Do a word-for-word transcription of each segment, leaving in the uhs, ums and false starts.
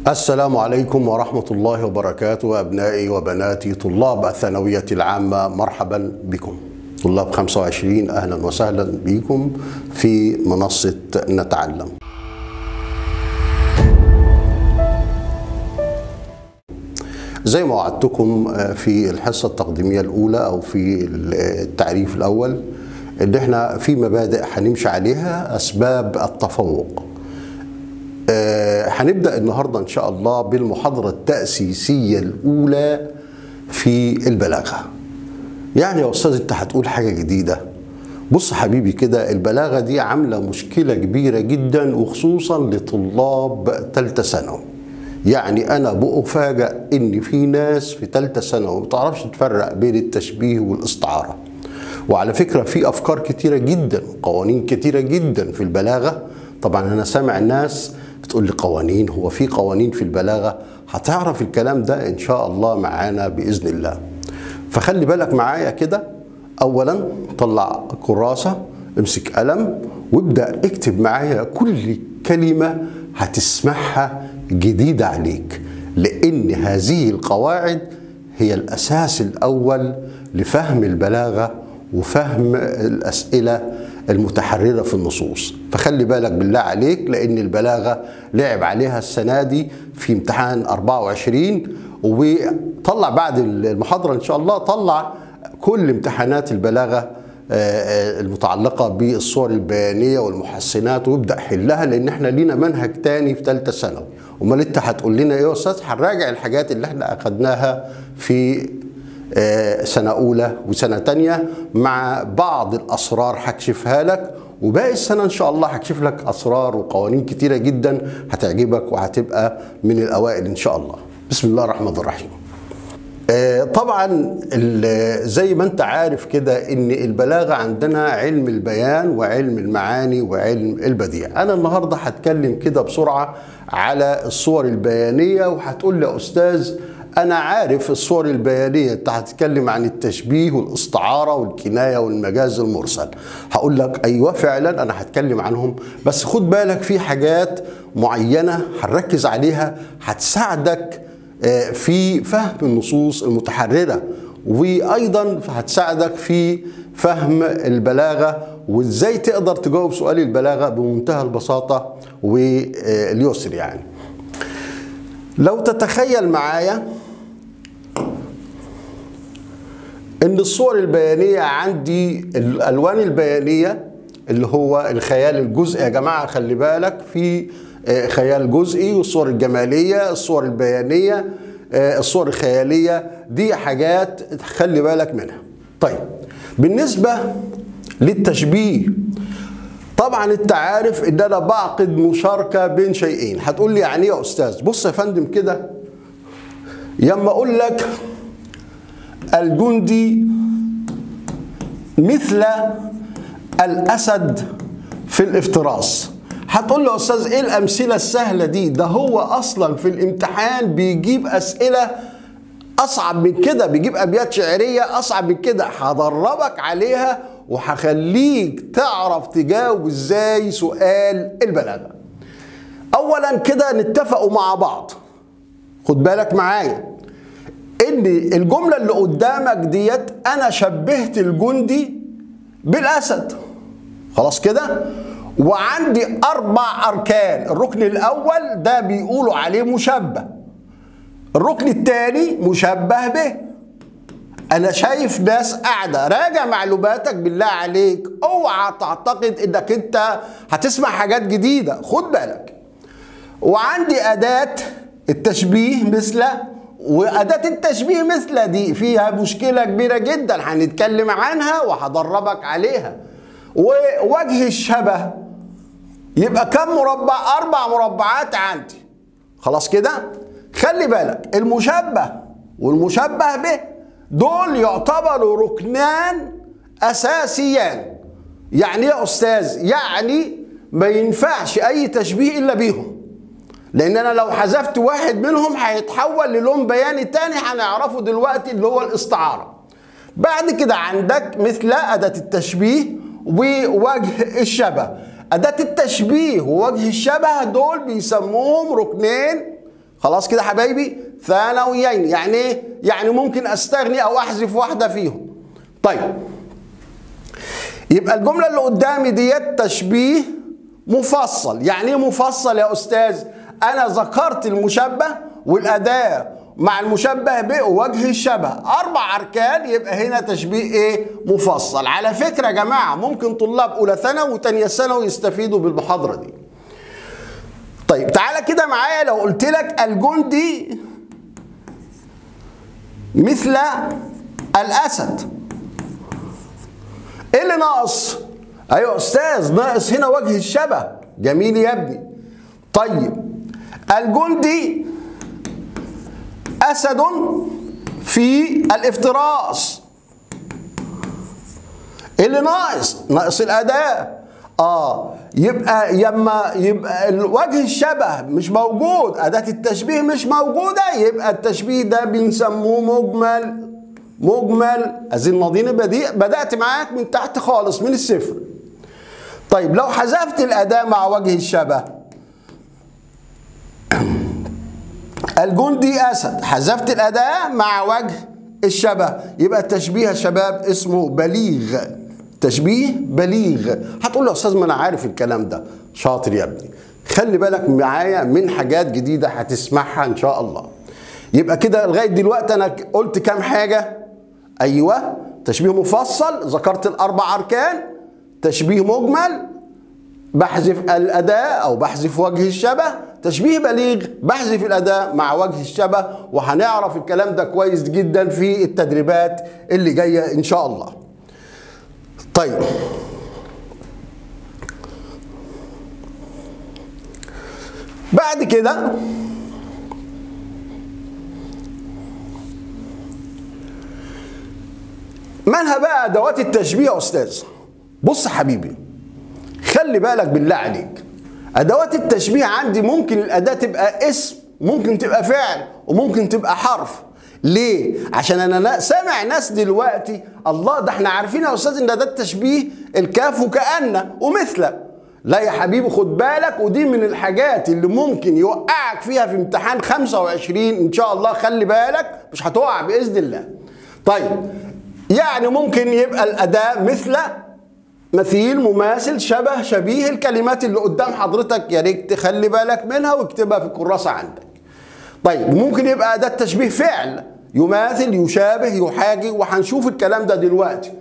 السلام عليكم ورحمة الله وبركاته أبنائي وبناتي طلاب الثانوية العامة، مرحبا بكم. طلاب خمسة وعشرين أهلا وسهلا بكم في منصة نتعلم. زي ما وعدتكم في الحصة التقديمية الأولى أو في التعريف الأول إن احنا في مبادئ هنمشي عليها، أسباب التفوق. هنبدأ النهاردة إن شاء الله بالمحاضرة التأسيسية الأولى في البلاغة. يعني يا أستاذ أنت هتقول حاجة جديدة. بص حبيبي كده، البلاغة دي عاملة مشكلة كبيرة جدا وخصوصا لطلاب تالتة ثانوي. يعني أنا بأفاجأ إن في ناس في تالتة ثانوي ما بتعرفش تفرق بين التشبيه والاستعارة. وعلى فكرة في أفكار كتيرة جدا وقوانين كتيرة جدا في البلاغة. طبعا أنا سامع ناس بتقول لي قوانين، هو في قوانين في البلاغة؟ هتعرف الكلام ده إن شاء الله معانا بإذن الله. فخلي بالك معايا كده. أولا طلع كراسة، امسك قلم وابدأ اكتب معايا كل كلمة هتسمعها جديدة عليك، لأن هذه القواعد هي الأساس الأول لفهم البلاغة وفهم الأسئلة المتحررة في النصوص. فخلي بالك بالله عليك، لأن البلاغة لعب عليها السنة دي في امتحان أربعة وعشرين، وطلع بعد المحاضرة إن شاء الله طلع كل امتحانات البلاغة المتعلقة بالصور البيانية والمحسنات ويبدأ حلها، لأن احنا لينا منهج تاني في ثالثة ثانوي. امال انت هتقول لنا ايه يا استاذ؟ هنراجع الحاجات اللي احنا اخدناها في سنة أولى وسنة تانية مع بعض الأسرار هكشفها لك، وباقي السنة إن شاء الله هكشف لك أسرار وقوانين كتيرة جدا هتعجبك وهتبقى من الأوائل إن شاء الله. بسم الله الرحمن الرحيم. طبعا زي ما انت عارف كده ان البلاغة عندنا علم البيان وعلم المعاني وعلم البديع. انا النهاردة هتكلم كده بسرعة على الصور البيانية، وهتقول لي يا استاذ انا عارف الصور البيانية، انت هتتكلم عن التشبيه والاستعارة والكناية والمجاز المرسل. هقول لك ايوه فعلا انا هتكلم عنهم، بس خد بالك في حاجات معينة هنركز عليها هتساعدك في فهم النصوص المتحررة، وأيضا هتساعدك في فهم البلاغة وإزاي تقدر تجاوب سؤال البلاغة بمنتهى البساطة واليسر. يعني لو تتخيل معايا إن الصور البيانية عندي الألوان البيانية اللي هو الخيال الجزئي. يا جماعة خلي بالك، في خيال جزئي والصور الجمالية، الصور البيانية، الصور الخيالية، دي حاجات خلي بالك منها. طيب بالنسبة للتشبيه، طبعا انت عارف ان انا بعقد مشاركة بين شيئين. هتقول لي يعني ايه يا استاذ؟ بص يا فندم كده، يما اقول لك الجندي مثل الاسد في الافتراس، هتقول له يا استاذ ايه الامثله السهله دي؟ ده هو اصلا في الامتحان بيجيب اسئله اصعب من كده، بيجيب ابيات شعريه اصعب من كده. هدربك عليها وهخليك تعرف تجاوب ازاي سؤال البلاغه. اولا كده نتفقوا مع بعض، خد بالك معايا ان الجمله اللي قدامك ديت انا شبهت الجندي بالاسد، خلاص كده، وعندي أربع أركان. الركن الأول ده بيقولوا عليه مشبه، الركن الثاني مشبه به. أنا شايف ناس قاعدة، راجع معلوماتك بالله عليك، اوعى تعتقد إنك أنت هتسمع حاجات جديدة، خد بالك. وعندي أداة التشبيه مثل، وأداة التشبيه مثل دي فيها مشكلة كبيرة جدا هنتكلم عنها وهدربك عليها. ووجه الشبه يبقى كم مربع؟ أربع مربعات عندي، خلاص كده. خلي بالك المشبه والمشبه به دول يعتبروا ركنان أساسيان. يعني يا أستاذ يعني ما ينفعش أي تشبيه إلا بيهم، لأن أنا لو حذفت واحد منهم هيتحول للون بياني تاني هنعرفه دلوقتي اللي هو الاستعارة. بعد كده عندك مثل أداة التشبيه ووجه الشبه. أداة التشبيه ووجه الشبه دول بيسموهم ركنين خلاص كده حبايبي، ثانويين يعني ايه؟ يعني ممكن استغني او احذف واحده فيهم. طيب يبقى الجمله اللي قدامي ديت تشبيه مفصل. يعني ايه مفصل يا استاذ؟ انا ذكرت المشبه والاداه مع المشبه به ووجه الشبه، اربع اركان، يبقى هنا تشبيه ايه؟ مفصل. على فكره يا جماعه ممكن طلاب اولى ثانوي وثانيه ثانوي يستفيدوا بالمحاضره دي. طيب تعالى كده معايا، لو قلت لك الجندي مثل الاسد، ايه اللي ناقص؟ ايوه يا استاذ ناقص هنا وجه الشبه. جميل يا ابني. طيب الجندي اسد في الافتراس، ايه اللي ناقص؟ ناقص الاداه. اه يبقى يما يبقى وجه الشبه مش موجود، اداه التشبيه مش موجوده، يبقى التشبيه ده بنسموه مجمل. مجمل أزين ناضين بديع. بدأت معاك من تحت خالص من الصفر. طيب لو حذفت الأداة مع وجه الشبه، الجندي أسد، حذفت الأداة مع وجه الشبه، يبقى التشبيه يا شباب اسمه بليغ. تشبيه بليغ. هتقول له يا أستاذ ما أنا عارف الكلام ده. شاطر يا ابني. خلي بالك معايا من حاجات جديدة هتسمعها إن شاء الله. يبقى كده لغاية دلوقتي أنا قلت كام حاجة؟ أيوه، تشبيه مفصل ذكرت الأربع أركان، تشبيه مجمل بحذف الأداة أو بحذف وجه الشبه، تشبيه بليغ بحذف الأداة مع وجه الشبه، وهنعرف الكلام ده كويس جدا في التدريبات اللي جاية إن شاء الله. طيب بعد كده مالها بقى ادوات التشبيه يا استاذ؟ بص حبيبي خلي بالك بالله عليك، ادوات التشبيه عندي ممكن الاداه تبقى اسم، ممكن تبقى فعل، وممكن تبقى حرف. ليه؟ عشان انا سامع ناس دلوقتي الله ده احنا عارفين يا استاذ ان ده التشبيه الكاف وكأن ومثل. لا يا حبيبي خد بالك، ودي من الحاجات اللي ممكن يوقعك فيها في امتحان خمسة وعشرين ان شاء الله. خلي بالك مش هتقع باذن الله. طيب يعني ممكن يبقى الأداة مثل، مثيل، مماثل، شبه، شبيه، الكلمات اللي قدام حضرتك يا ريت تخلي بالك منها واكتبها في الكراسة عندك. طيب ممكن يبقى أداة تشبيه فعل، يماثل، يشابه، يحاكي، وهنشوف الكلام ده دلوقتي.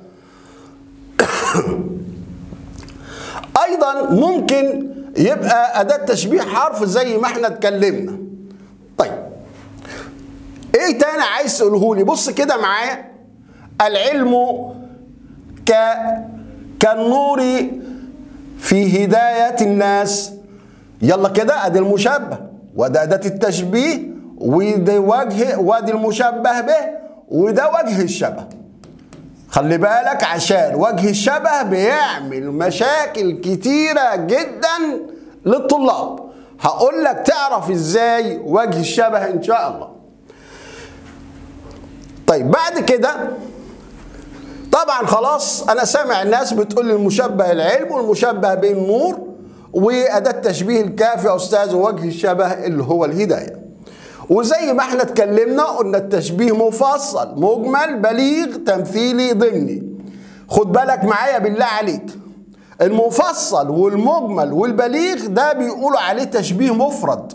أيضا ممكن يبقى أداة تشبيه حرف زي ما احنا اتكلمنا. طيب ايه تاني عايز تقوله لي؟ بص كده معايا، العلم ك كالنور في هداية الناس. يلا كده ادي المشبه وده أداة التشبيه وده وجه وادي المشبه به وده وجه الشبه. خلي بالك عشان وجه الشبه بيعمل مشاكل كتيرة جدا للطلاب. هقول لك تعرف ازاي وجه الشبه ان شاء الله. طيب بعد كده طبعا خلاص انا سامع الناس بتقول لي المشبه العلم والمشبه به النور واداه تشبيه الكاف يا استاذ ووجه الشبه اللي هو الهدايه. وزي ما احنا اتكلمنا قلنا التشبيه مفصل، مجمل، بليغ، تمثيلي، ضمني. خد بالك معايا بالله عليك، المفصل والمجمل والبليغ ده بيقولوا عليه تشبيه مفرد،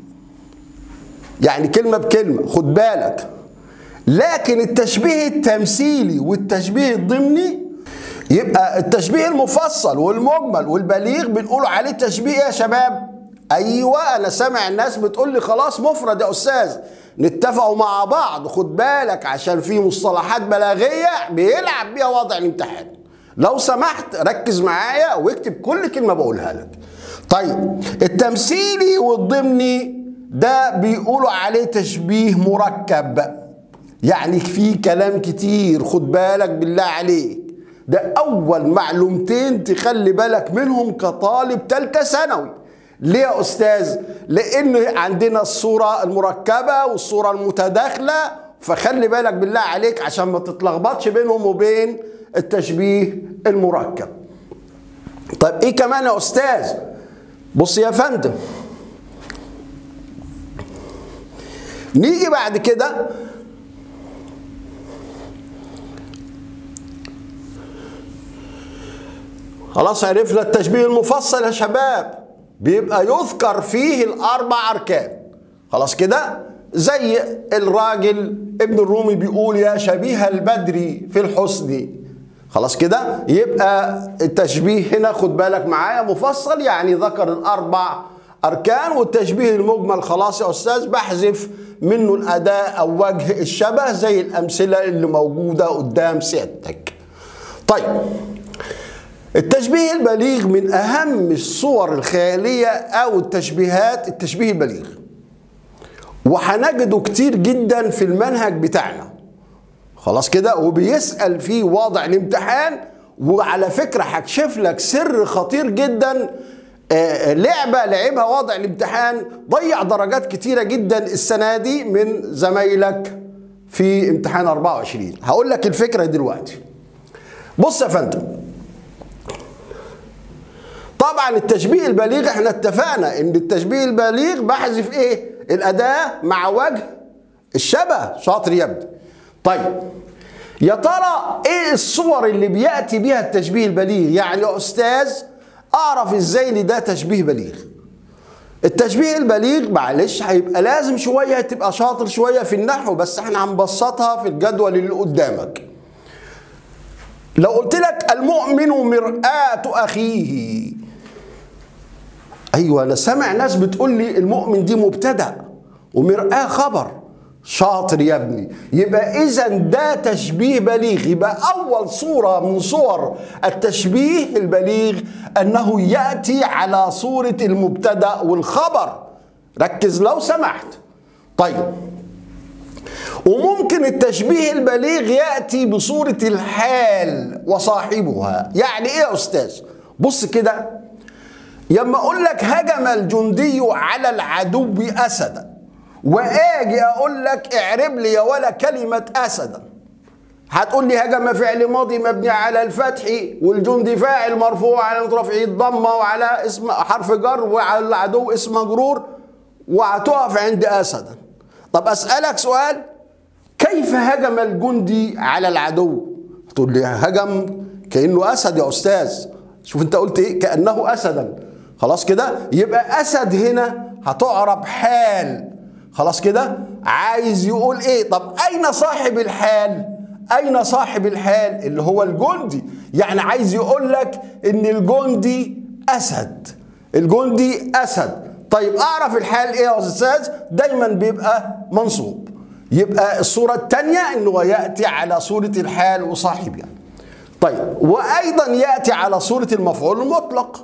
يعني كلمه بكلمه، خد بالك. لكن التشبيه التمثيلي والتشبيه الضمني، يبقى التشبيه المفصل والمجمل والبليغ بنقولوا عليه تشبيه يا شباب. ايوه انا سامع الناس بتقول لي خلاص مفرد يا استاذ، نتفقوا مع بعض. خد بالك عشان في مصطلحات بلاغيه بيلعب بيها وضع الامتحان. لو سمحت ركز معايا واكتب كل كلمه بقولها لك. طيب التمثيلي والضمني ده بيقولوا عليه تشبيه مركب، يعني في كلام كتير. خد بالك بالله عليك، ده اول معلومتين تخلي بالك منهم كطالب تالتة ثانوي. ليه يا استاذ؟ لان عندنا الصورة المركبة والصورة المتداخلة، فخلي بالك بالله عليك عشان ما تتلخبطش بينهم وبين التشبيه المركب. طيب ايه كمان يا استاذ؟ بص يا فندم، نيجي بعد كده خلاص عرفنا التشبيه المفصل يا شباب، بيبقى يذكر فيه الاربع اركان. خلاص كده، زي الراجل ابن الرومي بيقول يا شبيه البدر في الحسن. خلاص كده، يبقى التشبيه هنا خد بالك معايا مفصل، يعني ذكر الاربع اركان. والتشبيه المجمل خلاص يا استاذ بحذف منه الاداء او وجه الشبه زي الامثله اللي موجوده قدام سيادتك. طيب، التشبيه البليغ من اهم الصور الخياليه او التشبيهات التشبيه البليغ، وهنجده كتير جدا في المنهج بتاعنا. خلاص كده، وبيسأل فيه واضع الامتحان. وعلى فكرة هكشف لك سر خطير جدا، آه لعبة لعبها واضع الامتحان ضيع درجات كتيرة جدا السنة دي من زمايلك في امتحان أربعة وعشرين. هقول لك الفكرة دلوقتي. بص يا فندم، طبعا التشبيه البليغ احنا اتفقنا ان التشبيه البليغ بحذف ايه؟ الأداة مع وجه الشبه. شاطر يا ابني. طيب، يا ترى ايه الصور اللي بياتي بيها التشبيه البليغ؟ يعني يا استاذ اعرف ازاي ان ده تشبيه بليغ؟ التشبيه البليغ معلش هيبقى لازم شويه تبقى شاطر شويه في النحو، بس احنا هنبسطها في الجدول اللي قدامك. لو قلت لك المؤمن مرآة اخيه، ايوه انا سامع ناس بتقول لي المؤمن دي مبتدأ ومرآة خبر. شاطر يا ابني. يبقى اذا ده تشبيه بليغ. يبقى اول صورة من صور التشبيه البليغ انه يأتي على صورة المبتدأ والخبر. ركز لو سمحت. طيب، وممكن التشبيه البليغ يأتي بصورة الحال وصاحبها. يعني ايه يا استاذ؟ بص كده، لما اقول لك هجم الجندي على العدو اسدا، واجي اقول لك اعرب لي يا ولا كلمه اسدا، هتقول لي هجم فعل ماضي مبني على الفتح، والجندي فاعل مرفوع على رفعه الضمه وعلى اسم حرف جر، وعلى العدو اسم مجرور، وهتقف عند اسدا. طب اسالك سؤال، كيف هجم الجندي على العدو؟ هتقول لي هجم كانه اسد يا استاذ. شوف انت قلت ايه؟ كانه اسدا. خلاص كده، يبقى اسد هنا هتعرب حال. خلاص كده، عايز يقول ايه؟ طب اين صاحب الحال؟ اين صاحب الحال؟ اللي هو الجندي. يعني عايز يقول لك ان الجندي اسد، الجندي اسد. طيب اعرف الحال ايه يا استاذ؟ دايما بيبقى منصوب. يبقى الصورة الثانية انه ياتي على صورة الحال وصاحبها. طيب، وايضا ياتي على صورة المفعول المطلق.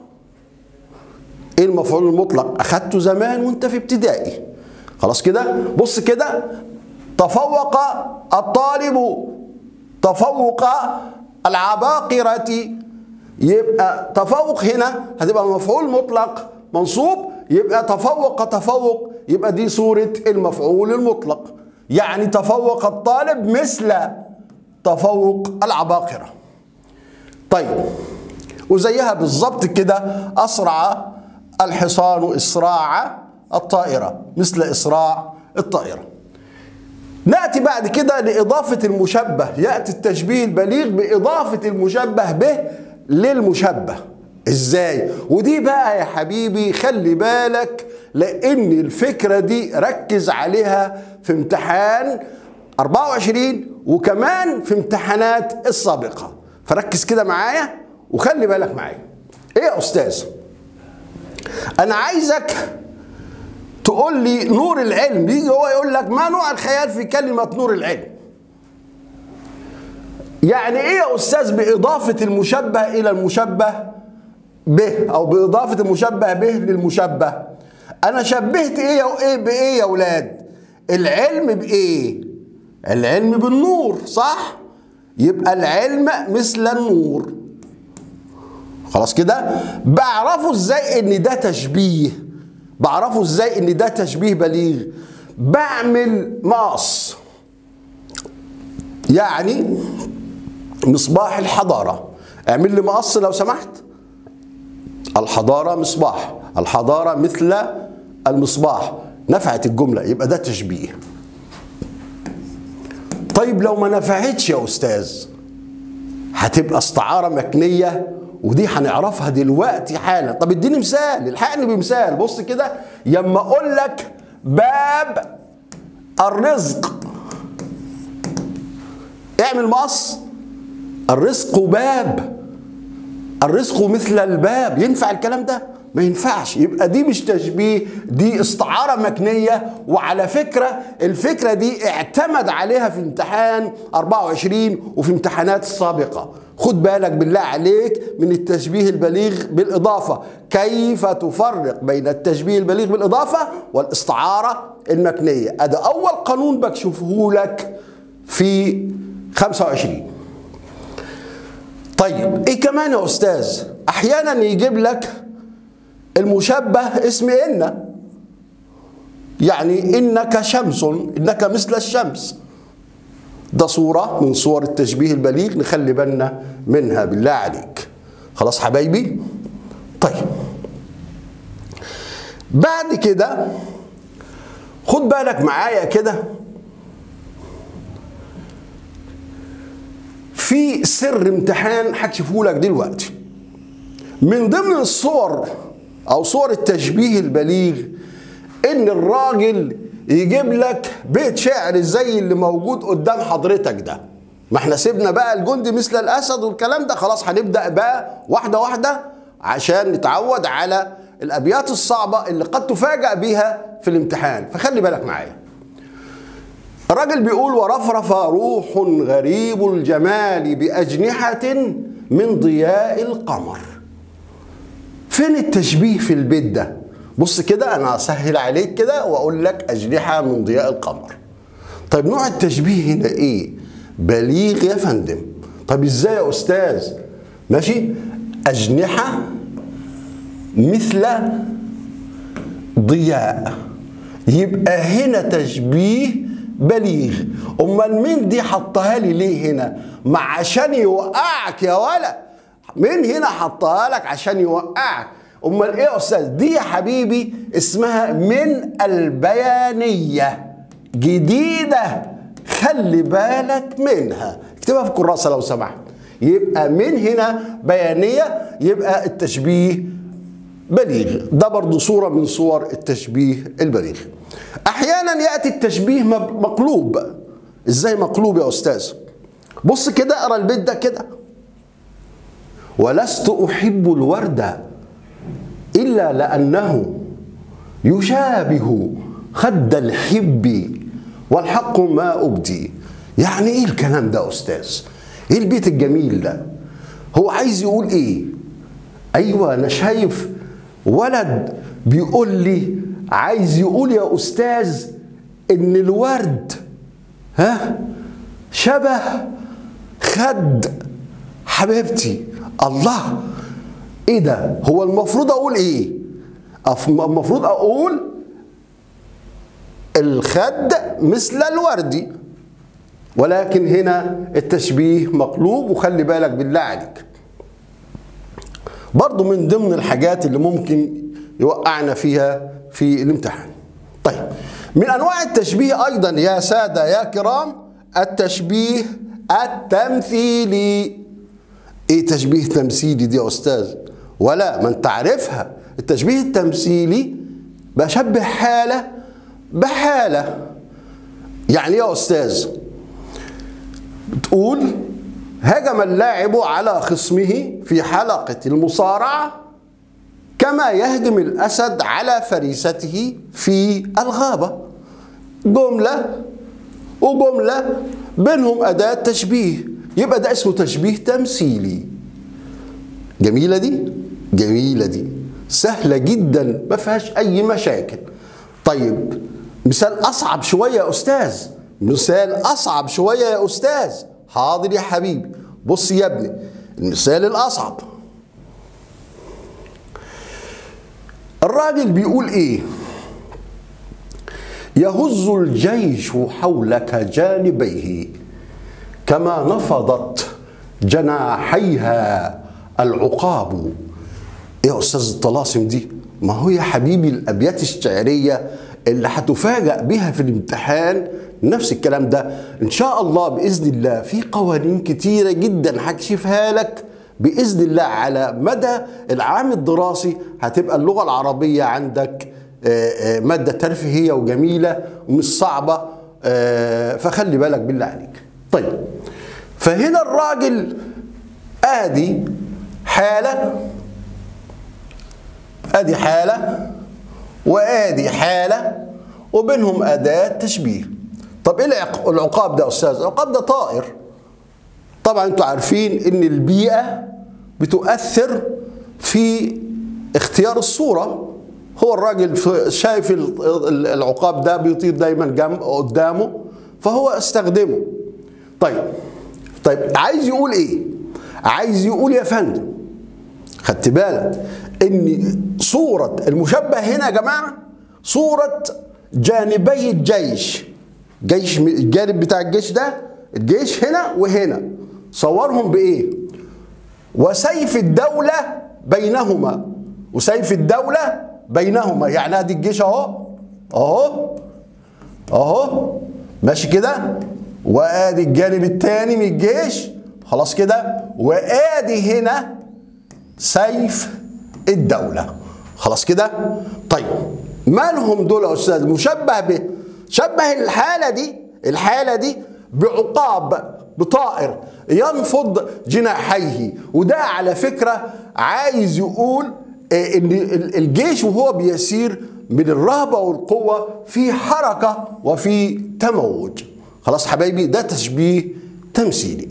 ايه المفعول المطلق؟ اخدته زمان وانت في ابتدائي. خلاص كده، بص كده، تفوق الطالب تفوق العباقرة. يبقى تفوق هنا هتبقى مفعول مطلق منصوب، يبقى تفوق تفوق، يبقى دي صورة المفعول المطلق. يعني تفوق الطالب مثل تفوق العباقرة. طيب، وزيها بالظبط كده، أسرع الحصان إسراع الطائرة مثل إسراع الطائرة. نأتي بعد كده لإضافة المشبه. يأتي التشبيه البليغ بإضافة المشبه به للمشبه. إزاي؟ ودي بقى يا حبيبي خلي بالك، لأن الفكرة دي ركز عليها في امتحان أربعة وعشرين وكمان في امتحانات السابقة. فركز كده معايا وخلي بالك معايا. إيه يا أستاذ؟ أنا عايزك تقول لي نور العلم. يجي هو يقول لك ما نوع الخيال في كلمة نور العلم؟ يعني ايه يا استاذ بإضافة المشبه إلى المشبه به، أو بإضافة المشبه به للمشبه؟ أنا شبهت إيه وإيه بإيه يا ولاد؟ العلم بإيه؟ العلم بالنور، صح؟ يبقى العلم مثل النور. خلاص كده؟ بعرفه إزاي إن ده تشبيه؟ بعرفه ازاي ان ده تشبيه بليغ؟ بعمل مقص. يعني مصباح الحضارة، اعمل لي مقص لو سمحت. الحضارة مصباح، الحضارة مثل المصباح، نفعت الجملة، يبقى ده تشبيه. طيب لو ما نفعتش يا أستاذ هتبقى استعارة مكنية، ودي هنعرفها دلوقتي حالا. طب اديني مثال، الحقني بمثال. بص كده، يما اقول لك باب الرزق، اعمل مقص. الرزق باب، الرزق مثل الباب، ينفع الكلام ده؟ ما ينفعش. يبقى دي مش تشبيه، دي استعارة مكنية. وعلى فكرة الفكرة دي اعتمد عليها في امتحان أربعة وعشرين وفي امتحانات سابقة. خد بالك بالله عليك من التشبيه البليغ بالإضافة. كيف تفرق بين التشبيه البليغ بالإضافة والاستعارة المكنية؟ ادي أول قانون بكشفه لك في خمسة وعشرين. طيب ايه كمان يا أستاذ؟ أحيانا يجيب لك المشبه اسم إن، يعني إنك شمس، إنك مثل الشمس. ده صورة من صور التشبيه البليغ، نخلي بالنا منها بالله عليك. خلاص حبايبي؟ طيب بعد كده خد بالك معايا كده، في سر امتحان هكشفه لك دلوقتي. من ضمن الصور او صور التشبيه البليغ ان الراجل يجيب لك بيت شعر زي اللي موجود قدام حضرتك ده. ما احنا سيبنا بقى الجندي مثل الاسد والكلام ده، خلاص هنبدا بقى واحده واحده عشان نتعود على الابيات الصعبه اللي قد تفاجأ بيها في الامتحان. فخلي بالك معايا. الراجل بيقول: ورفرف روح غريب الجمال بأجنحة من ضياء القمر. فين التشبيه في البيت ده؟ بص كده، انا هسهل عليك كده واقول لك أجنحة من ضياء القمر. طيب نوع التشبيه هنا ايه؟ بليغ يا فندم. طب ازاي يا استاذ؟ ماشي، أجنحة مثل ضياء، يبقى هنا تشبيه بليغ. امال مين دي حطها لي ليه هنا؟ ما عشان يوقعك يا ولا. مين هنا حطها لك عشان يوقعك؟ امال ايه يا استاذ؟ دي يا حبيبي اسمها من البيانية، جديدة، خلي بالك منها. اكتبها في الكراسة لو سمحت. يبقى من هنا بيانية، يبقى التشبيه بليغ. ده برضو صورة من صور التشبيه البليغ. احيانا يأتي التشبيه مقلوب. ازاي مقلوب يا استاذ؟ بص كده، اقرا البيت ده كده: ولست احب الورد الا لانه يشابه خد الحب والحق ما ابدي. يعني ايه الكلام ده يا استاذ؟ ايه البيت الجميل ده؟ هو عايز يقول ايه؟ ايوه انا شايف ولد بيقول لي، عايز يقول يا استاذ ان الورد ها شبه خد حبيبتي. الله، ايه ده؟ هو المفروض اقول ايه؟ المفروض اقول الخد مثل الوردي، ولكن هنا التشبيه مقلوب. وخلي بالك بالله عليك. برضو من ضمن الحاجات اللي ممكن يوقعنا فيها في الامتحان. طيب، من انواع التشبيه ايضا يا سادة يا كرام التشبيه التمثيلي. ايه تشبيه تمثيلي دي يا استاذ؟ ولا ما انت عارفها. التشبيه التمثيلي بشبه حالة بحالة. يعني ايه يا استاذ؟ بتقول: هجم اللاعب على خصمه في حلقة المصارعة كما يهجم الأسد على فريسته في الغابة. جملة وجملة بينهم أداة تشبيه، يبقى ده اسمه تشبيه تمثيلي. جميلة دي؟ جميلة دي، سهلة جدا ما فيهاش أي مشاكل. طيب مثال أصعب شوية يا أستاذ، مثال أصعب شوية يا أستاذ. حاضر يا حبيبي. بص يا ابني المثال الأصعب. الراجل بيقول ايه؟ يهز الجيش حولك جانبيه كما نفضت جناحيها العقاب. ايه يا استاذ الطلاسم دي؟ ما هو يا حبيبي الابيات الشعريه اللي هتفاجأ بها في الامتحان نفس الكلام ده. ان شاء الله باذن الله في قوانين كتيره جدا هكشفها لك باذن الله على مدى العام الدراسي. هتبقى اللغه العربيه عندك ماده ترفيهيه وجميله ومش صعبه، فخلي بالك بالله عليك. طيب، فهنا الراجل ادي حاله، ادي حاله وادي حاله وبينهم اداه تشبيه. طب ايه العقاب ده يا استاذ؟ العقاب ده طائر. طبعا انتوا عارفين ان البيئه بتؤثر في اختيار الصوره. هو الراجل شايف العقاب ده بيطير دايما جنب قدامه فهو استخدمه. طيب طيب عايز يقول ايه؟ عايز يقول يا فندم خدت بالك ان صورة المشبه هنا يا جماعة صورة جانبي الجيش. جيش الجانب بتاع الجيش ده، الجيش هنا وهنا، صورهم بايه؟ وسيف الدولة بينهما، وسيف الدولة بينهما، يعني ادي الجيش اهو اهو اهو ماشي كده، وادي الجانب الثاني من الجيش خلاص كده، وادي هنا سيف الدولة خلاص كده. طيب مالهم دول يا استاذ؟ مشبه به، شبه الحالة دي الحالة دي بعقاب بطائر ينفض جناحيه. وده على فكرة عايز يقول ان الجيش وهو بيسير من الرهبة والقوة في حركة وفي تموج. خلاص حبايبي، ده تشبيه تمثيلي.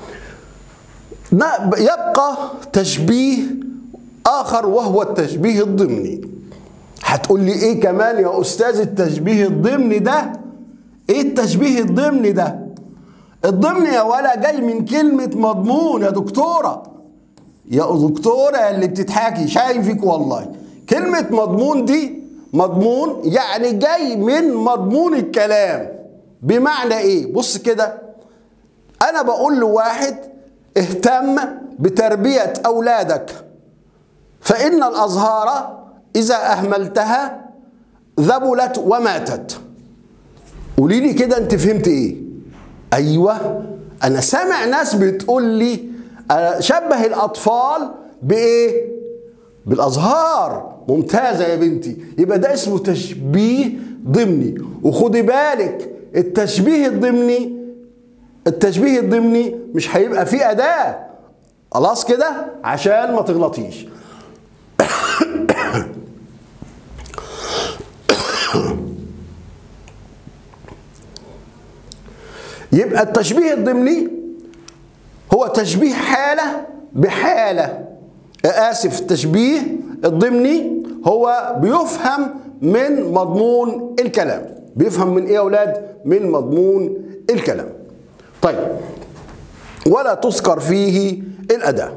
يبقى تشبيه آخر وهو التشبيه الضمني. هتقول لي ايه كمان يا استاذ التشبيه الضمني ده؟ ايه التشبيه الضمني ده؟ الضمن يا ولا جاي من كلمة مضمون يا دكتورة. يا دكتورة اللي بتضحكي، شايفك والله. كلمة مضمون دي، مضمون يعني جاي من مضمون الكلام. بمعنى ايه؟ بص كده، انا بقول لواحد اهتم بتربية اولادك فان الازهار اذا اهملتها ذبلت وماتت. قولي لي كده انت فهمت ايه؟ ايوه، انا سامع ناس بتقول لي شبه الاطفال بايه؟ بالازهار. ممتازه يا بنتي، يبقى ده اسمه تشبيه ضمني. وخدي بالك التشبيه الضمني التشبيه الضمني مش هيبقى فيه اداه. خلاص كده عشان ما تغلطيش. يبقى التشبيه الضمني هو تشبيه حالة بحالة. آسف، التشبيه الضمني هو بيفهم من مضمون الكلام. بيفهم من ايه يا اولاد؟ من مضمون الكلام. طيب، ولا تذكر فيه الأداة.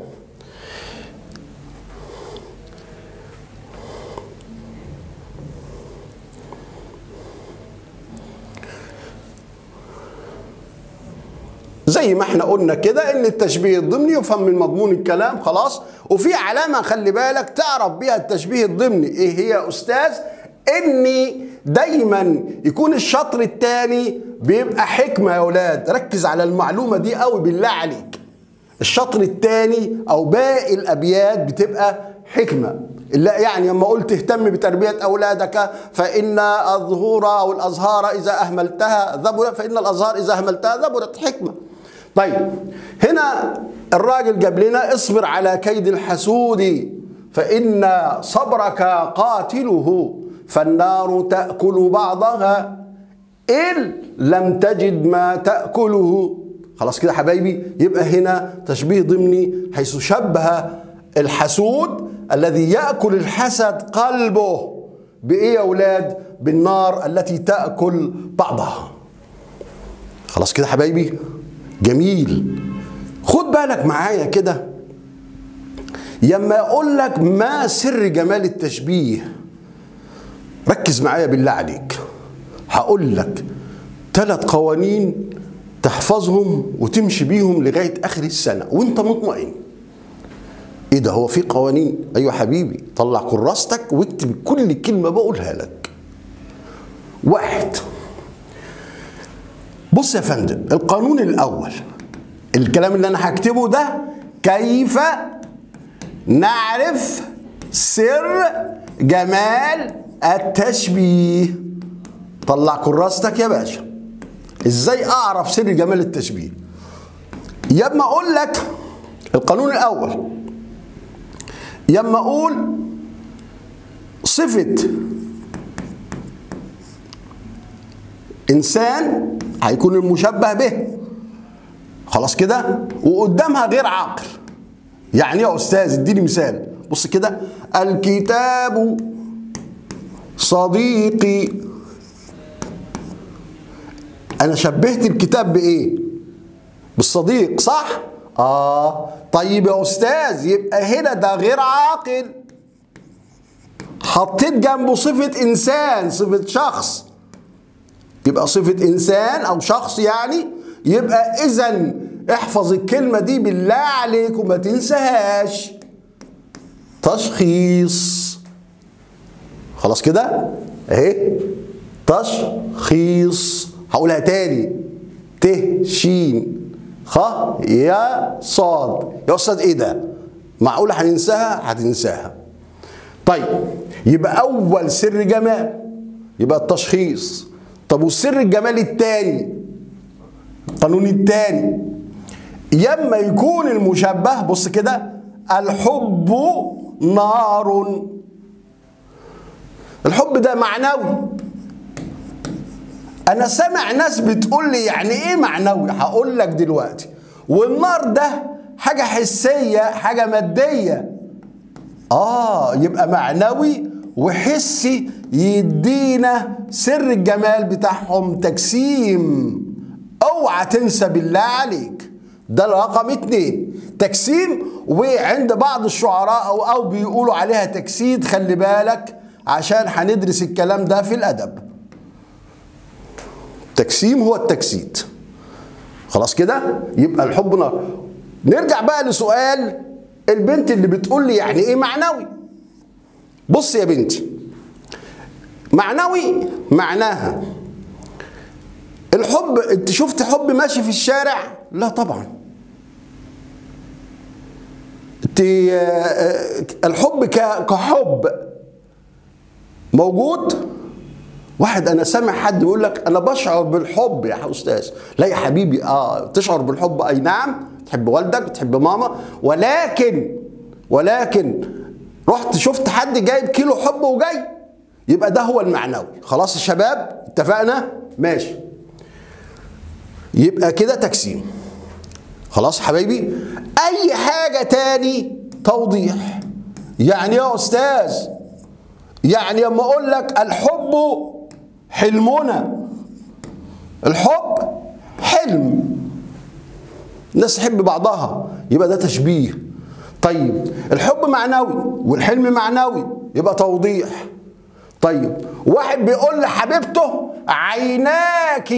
زي ما احنا قلنا كده ان التشبيه الضمني يفهم من مضمون الكلام خلاص. وفي علامة خلي بالك تعرف بيها التشبيه الضمني ايه هي يا استاذ؟ اني دايما يكون الشطر الثاني بيبقى حكمة يا اولاد. ركز على المعلومة دي قوي بالله عليك. الشطر الثاني او باقي الابيات بتبقى حكمة. لا يعني لما قلت اهتم بتربية أولادك فإن الظهور أو الأزهار إذا أهملتها ذبلت، فإن الأزهار إذا أهملتها ذبلت، حكمة. طيب هنا الراجل جاب لنا اصبر على كيد الحسود فإن صبرك قاتله فالنار تأكل بعضها إن لم تجد ما تأكله. خلاص كده حبايبي، يبقى هنا تشبيه ضمني حيث شبه الحسود الذي يأكل الحسد قلبه بإيه يا أولاد؟ بالنار التي تأكل بعضها. خلاص كده حبايبي؟ جميل. خد بالك معايا كده، يما أقول لك ما سر جمال التشبيه، ركز معايا بالله عليك. هقول لك ثلاث قوانين تحفظهم وتمشي بيهم لغاية آخر السنة وانت مطمئن. ايه ده، هو في قوانين؟ ايوه حبيبي، طلع كراستك واكتب كل كلمه بقولها لك. واحد. بص يا فندم، القانون الأول، الكلام اللي أنا هكتبه ده، كيف نعرف سر جمال التشبيه. طلع كراستك يا باشا. ازاي اعرف سر جمال التشبيه؟ يا اما اقول لك القانون الاول، يا اما اقول صفة انسان هيكون المشبه به، خلاص كده، وقدامها غير عاقل. يعني يا استاذ اديني مثال. بص كده، الكتاب صديقي. انا شبهت الكتاب بايه؟ بالصديق، صح؟ اه طيب يا استاذ، يبقى هنا ده غير عاقل. حطيت جنبه صفة انسان، صفة شخص، يبقى صفة انسان او شخص يعني. يبقى اذا احفظ الكلمة دي بالله عليك وما تنساهاش. تشخيص. خلاص كده اهي، تشخيص. هقولها تاني، ت ش خ يا صاد. يا استاذ ايه ده؟ معقوله هننساها؟ هتنساها. طيب يبقى اول سر جمال يبقى التشخيص. طب والسر الجمال الثاني، القانون الثاني، ياما يكون المشبه، بص كده، الحب نار. الحب ده معنوي. انا سامع ناس بتقول لي يعني ايه معنوي؟ هقول لك دلوقتي. والنار ده حاجه حسيه، حاجه ماديه. اه يبقى معنوي وحسي، يدينا سر الجمال بتاعهم تجسيم. اوعى تنسى بالله عليك. ده الرقم اتنين، تجسيم. وعند بعض الشعراء او او بيقولوا عليها تجسيد، خلي بالك عشان هندرس الكلام ده في الادب. تجسيم هو التجسيد. خلاص كده، يبقى الحب نار. نرجع بقى لسؤال البنت اللي بتقول لي يعني ايه معنوي. بص يا بنتي، معنوي معناها الحب. انت شفت حب ماشي في الشارع؟ لا طبعا. انت الحب كحب موجود؟ واحد انا سامع حد بيقول لك انا بشعر بالحب يا استاذ. لا يا حبيبي، اه تشعر بالحب، اي نعم، تحب والدك بتحب ماما، ولكن ولكن رحت شفت حد جايب كيلو حب وجاي، يبقى ده هو المعنوي. خلاص يا شباب اتفقنا؟ ماشي. يبقى كده تجسيم. خلاص حبايبي. اي حاجه تاني توضيح. يعني يا استاذ، يعني لما اقول لك الحب حلمنا، الحب حلم، الناس تحب بعضها، يبقى ده تشبيه. طيب الحب معنوي والحلم معنوي، يبقى توضيح. طيب واحد بيقول لحبيبته عيناك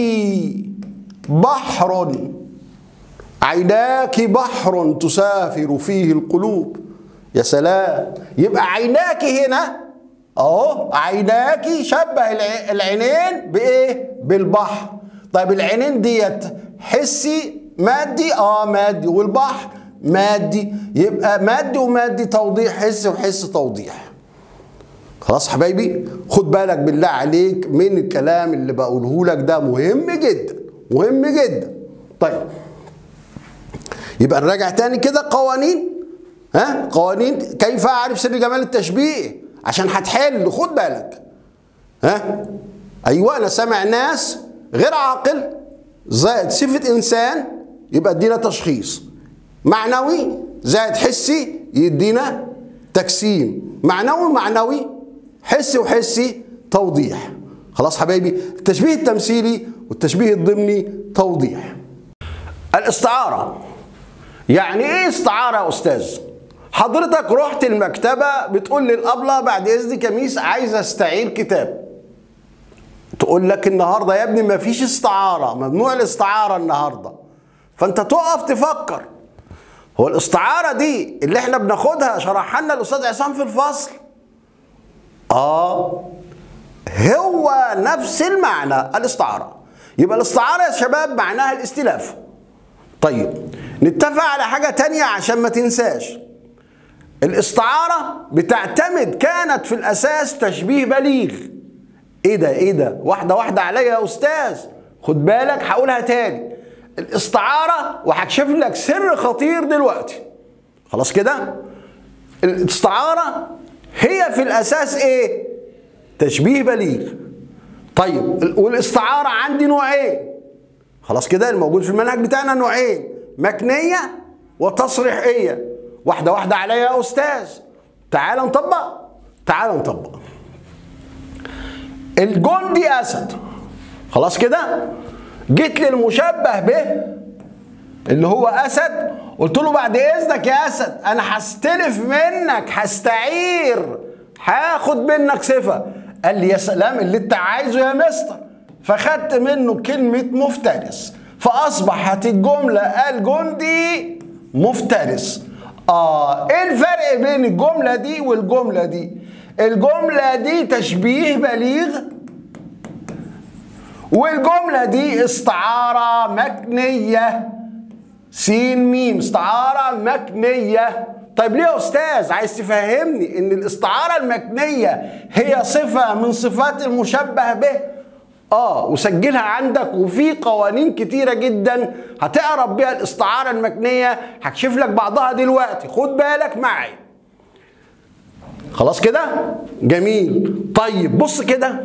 بحر، عيناك بحر تسافر فيه القلوب. يا سلام. يبقى عيناك هنا اهو، عيناك شبه العينين بايه؟ بالبحر. طيب العينين ديت حسي مادي؟ اه مادي. والبحر مادي، يبقى مادي ومادي توضيح، حس وحس توضيح. خلاص حبايبي، خد بالك بالله عليك من الكلام اللي بقوله لك ده، مهم جدا مهم جدا. طيب يبقى نراجع تاني كده قوانين. ها قوانين كيف اعرف سر جمال التشبيه، عشان هتحل. خد بالك. ها ايوه، انا سامع ناس غير عاقل زائد صفه انسان يبقى ادينا تشخيص. معنوي زائد حسي يدينا تجسيم. معنوي معنوي، حسي وحسي توضيح. خلاص حبايبي. التشبيه التمثيلي والتشبيه الضمني توضيح. الاستعاره. يعني ايه استعاره يا استاذ؟ حضرتك رحت المكتبه بتقول للابله بعد اذنك يا ميس عايز استعير كتاب، تقول لك النهارده يا ابني مفيش استعاره، ممنوع الاستعاره النهارده. فانت تقف تفكر، هو الاستعاره دي اللي احنا بناخدها شرحها لنا الاستاذ عصام في الفصل؟ اه هو نفس المعنى الاستعارة. يبقى الاستعارة يا شباب معناها الاستلاف. طيب نتفق على حاجة تانية عشان ما تنساش. الاستعارة بتعتمد كانت في الأساس تشبيه بليغ. ايه ده ايه ده واحدة واحدة عليا يا أستاذ، خد بالك هقولها تاني. الاستعارة وهكشف لك سر خطير دلوقتي. خلاص كده؟ الاستعارة هي في الأساس ايه؟ تشبيه بليغ. طيب والاستعارة عندي نوعين. خلاص كده؟ الموجود في المنهج بتاعنا نوعين، مكنية وتصريحية. واحدة واحدة عليا يا أستاذ. تعال نطبق. تعال نطبق. الجندي أسد. خلاص كده؟ جيت للمشبه به اللي هو أسد، قلت له بعد إذنك يا أسد أنا هستلف منك، هستعير، هاخد منك صفة. قال لي يا سلام اللي أنت عايزه يا مستر. فخدت منه كلمة مفترس، فأصبحت الجملة الجندي مفترس. آه إيه الفرق بين الجملة دي والجملة دي؟ الجملة دي تشبيه بليغ، والجملة دي استعارة مكنية. سين ميم، استعارة مكنية. طيب ليه يا أستاذ عايز تفهمني إن الاستعارة المكنية هي صفة من صفات المشبه به؟ آه وسجلها عندك، وفي قوانين كتيرة جدا هتعرف بيها الاستعارة المكنية، هكشف لك بعضها دلوقتي، خد بالك معي. خلاص كده؟ جميل. طيب بص كده،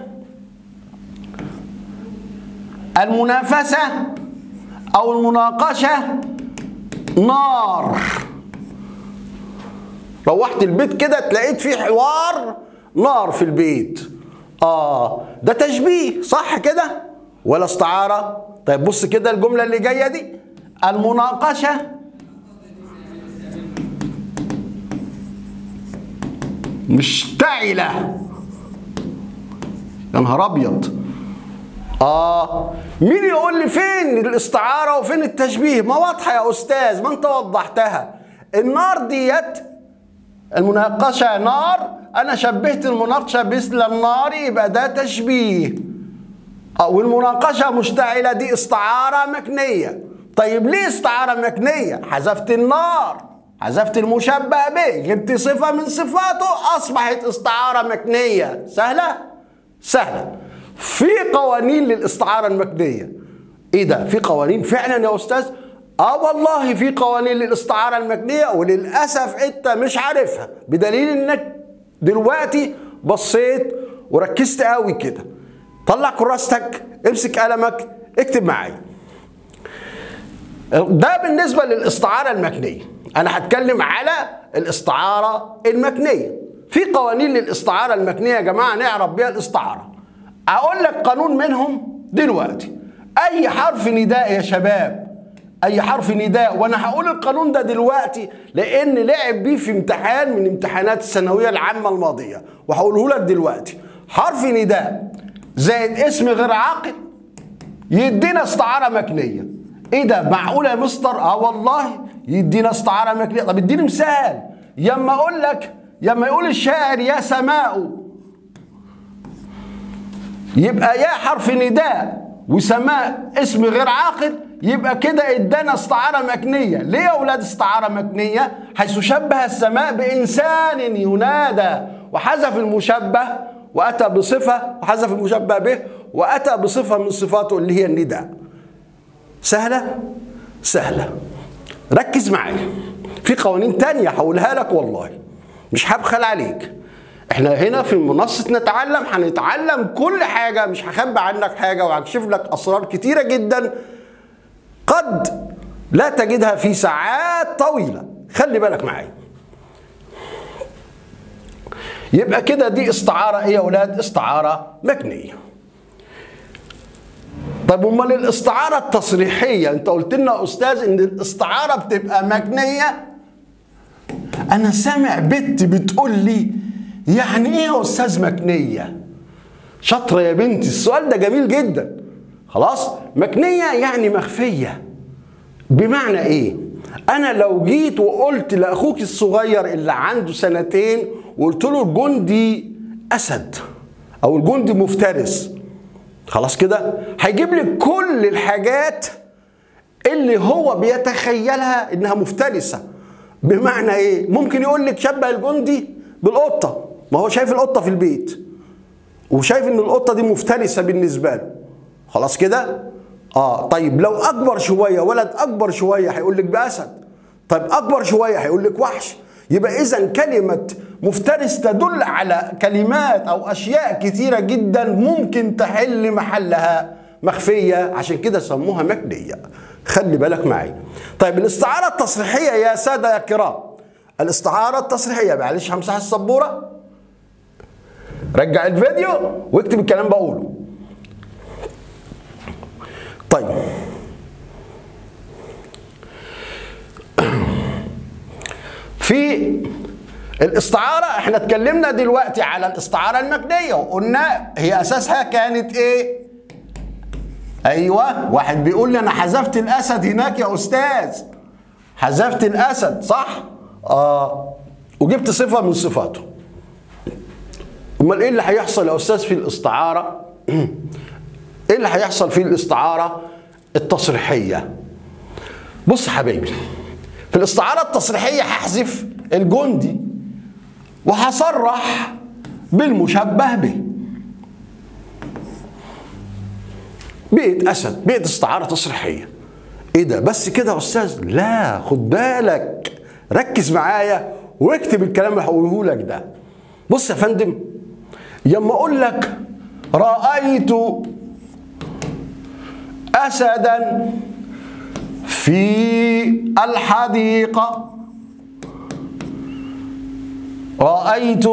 المنافسة أو المناقشة نار. روحت البيت كده تلاقيت فيه حوار نار في البيت. آه ده تشبيه صح كده ولا استعارة؟ طيب بص كده الجملة اللي جاية دي، المناقشة مشتعلة. يا نهار أبيض. آه مين يقول لي فين الاستعارة وفين التشبيه؟ ما واضحة يا أستاذ، ما أنت وضحتها. النار ديت المناقشة نار، أنا شبهت المناقشة مثل النار، يبقى ده تشبيه. أو المناقشة مشتعلة دي استعارة مكنية. طيب ليه استعارة مكنية؟ حذفت النار، حذفت المشبه به، جبت صفة من صفاته، أصبحت استعارة مكنية. سهلة؟ سهلة. في قوانين للاستعارة المكنية. ايه ده؟ في قوانين فعلا يا استاذ؟ اه والله في قوانين للاستعارة المكنية، وللأسف انت مش عارفها، بدليل انك دلوقتي بصيت وركزت قوي كده. طلع كراستك، امسك قلمك، اكتب معايا. ده بالنسبة للاستعارة المكنية. انا هتكلم على الاستعارة المكنية. في قوانين للاستعارة المكنية يا جماعة نعرف بيها الاستعارة. اقول لك قانون منهم دلوقتي. اي حرف نداء يا شباب، اي حرف نداء، وانا هقول القانون ده دلوقتي لان لعب بيه في امتحان من امتحانات الثانويه العامه الماضيه، وهقوله لك دلوقتي. حرف نداء زائد اسم غير عاقل يدينا استعاره مكنيه. ايه ده؟ معقوله يا مستر؟ اه والله يدينا استعاره مكنيه. طب اديني مثال. ياما اقول لك، ياما يقول الشاعر يا سماء، يبقى يا حرف نداء وسماء اسم غير عاقل، يبقى كده ادانا استعاره مكنيه. ليه يا اولاد استعاره مكنيه؟ حيث شبه السماء بانسان ينادى، وحذف المشبه واتى بصفه، وحذف المشبه به واتى بصفه من صفاته اللي هي النداء. سهله؟ سهله. ركز معايا. في قوانين تانية هقولها لك والله، مش هبخل عليك. احنا هنا في منصة نتعلم هنتعلم كل حاجة، مش هخبي عنك حاجة، وهكشف لك أسرار كتيرة جدا قد لا تجدها في ساعات طويلة. خلي بالك معايا. يبقى كده دي استعارة ايه يا أولاد؟ استعارة مكنية. طب امال الاستعارة التصريحية؟ انت قلت لنا يا أستاذ إن الاستعارة بتبقى مكنية. أنا سامع بنت بتقول لي يعني ايه يا استاذ مكنيه؟ شاطره يا بنتي، السؤال ده جميل جدا. خلاص؟ مكنيه يعني مخفيه. بمعنى ايه؟ انا لو جيت وقلت لاخوك الصغير اللي عنده سنتين وقلت له الجندي اسد، او الجندي مفترس. خلاص كده هيجيب لك كل الحاجات اللي هو بيتخيلها انها مفترسه. بمعنى ايه؟ ممكن يقول لك شبه الجندي بالقطه، ما هو شايف القطه في البيت وشايف ان القطه دي مفترسه بالنسبه له. خلاص كده؟ اه طيب لو اكبر شويه، ولد اكبر شويه هيقول لك باسد. طيب اكبر شويه هيقول لك وحش. يبقى اذا كلمه مفترس تدل على كلمات او اشياء كثيره جدا ممكن تحل محلها مخفيه، عشان كده سموها مكنيه. خلي بالك معي. طيب الاستعاره التصريحيه يا ساده يا كرام، الاستعاره التصريحيه، معلش همسح السبوره، رجع الفيديو واكتب الكلام بقوله. طيب في الاستعارة احنا اتكلمنا دلوقتي على الاستعارة المكنية وقلنا هي اساسها كانت ايه؟ ايوه، واحد بيقول لي انا حذفت الاسد هناك يا استاذ. حذفت الاسد صح؟ اه وجبت صفة من صفاته. امال ايه اللي هيحصل يا استاذ في الاستعارة؟ ايه اللي هيحصل في الاستعارة التصريحية؟ بص يا حبايبي، في الاستعارة التصريحية هحذف الجندي وهصرح بالمشبه به. بقيت أسد، بقيت استعارة تصريحية. إيه ده بس كده يا أستاذ؟ لا، خد بالك، ركز معايا واكتب الكلام اللي هقوله لك ده. بص يا فندم، يما أقول لك رأيت أسدا في الحديقة، رأيت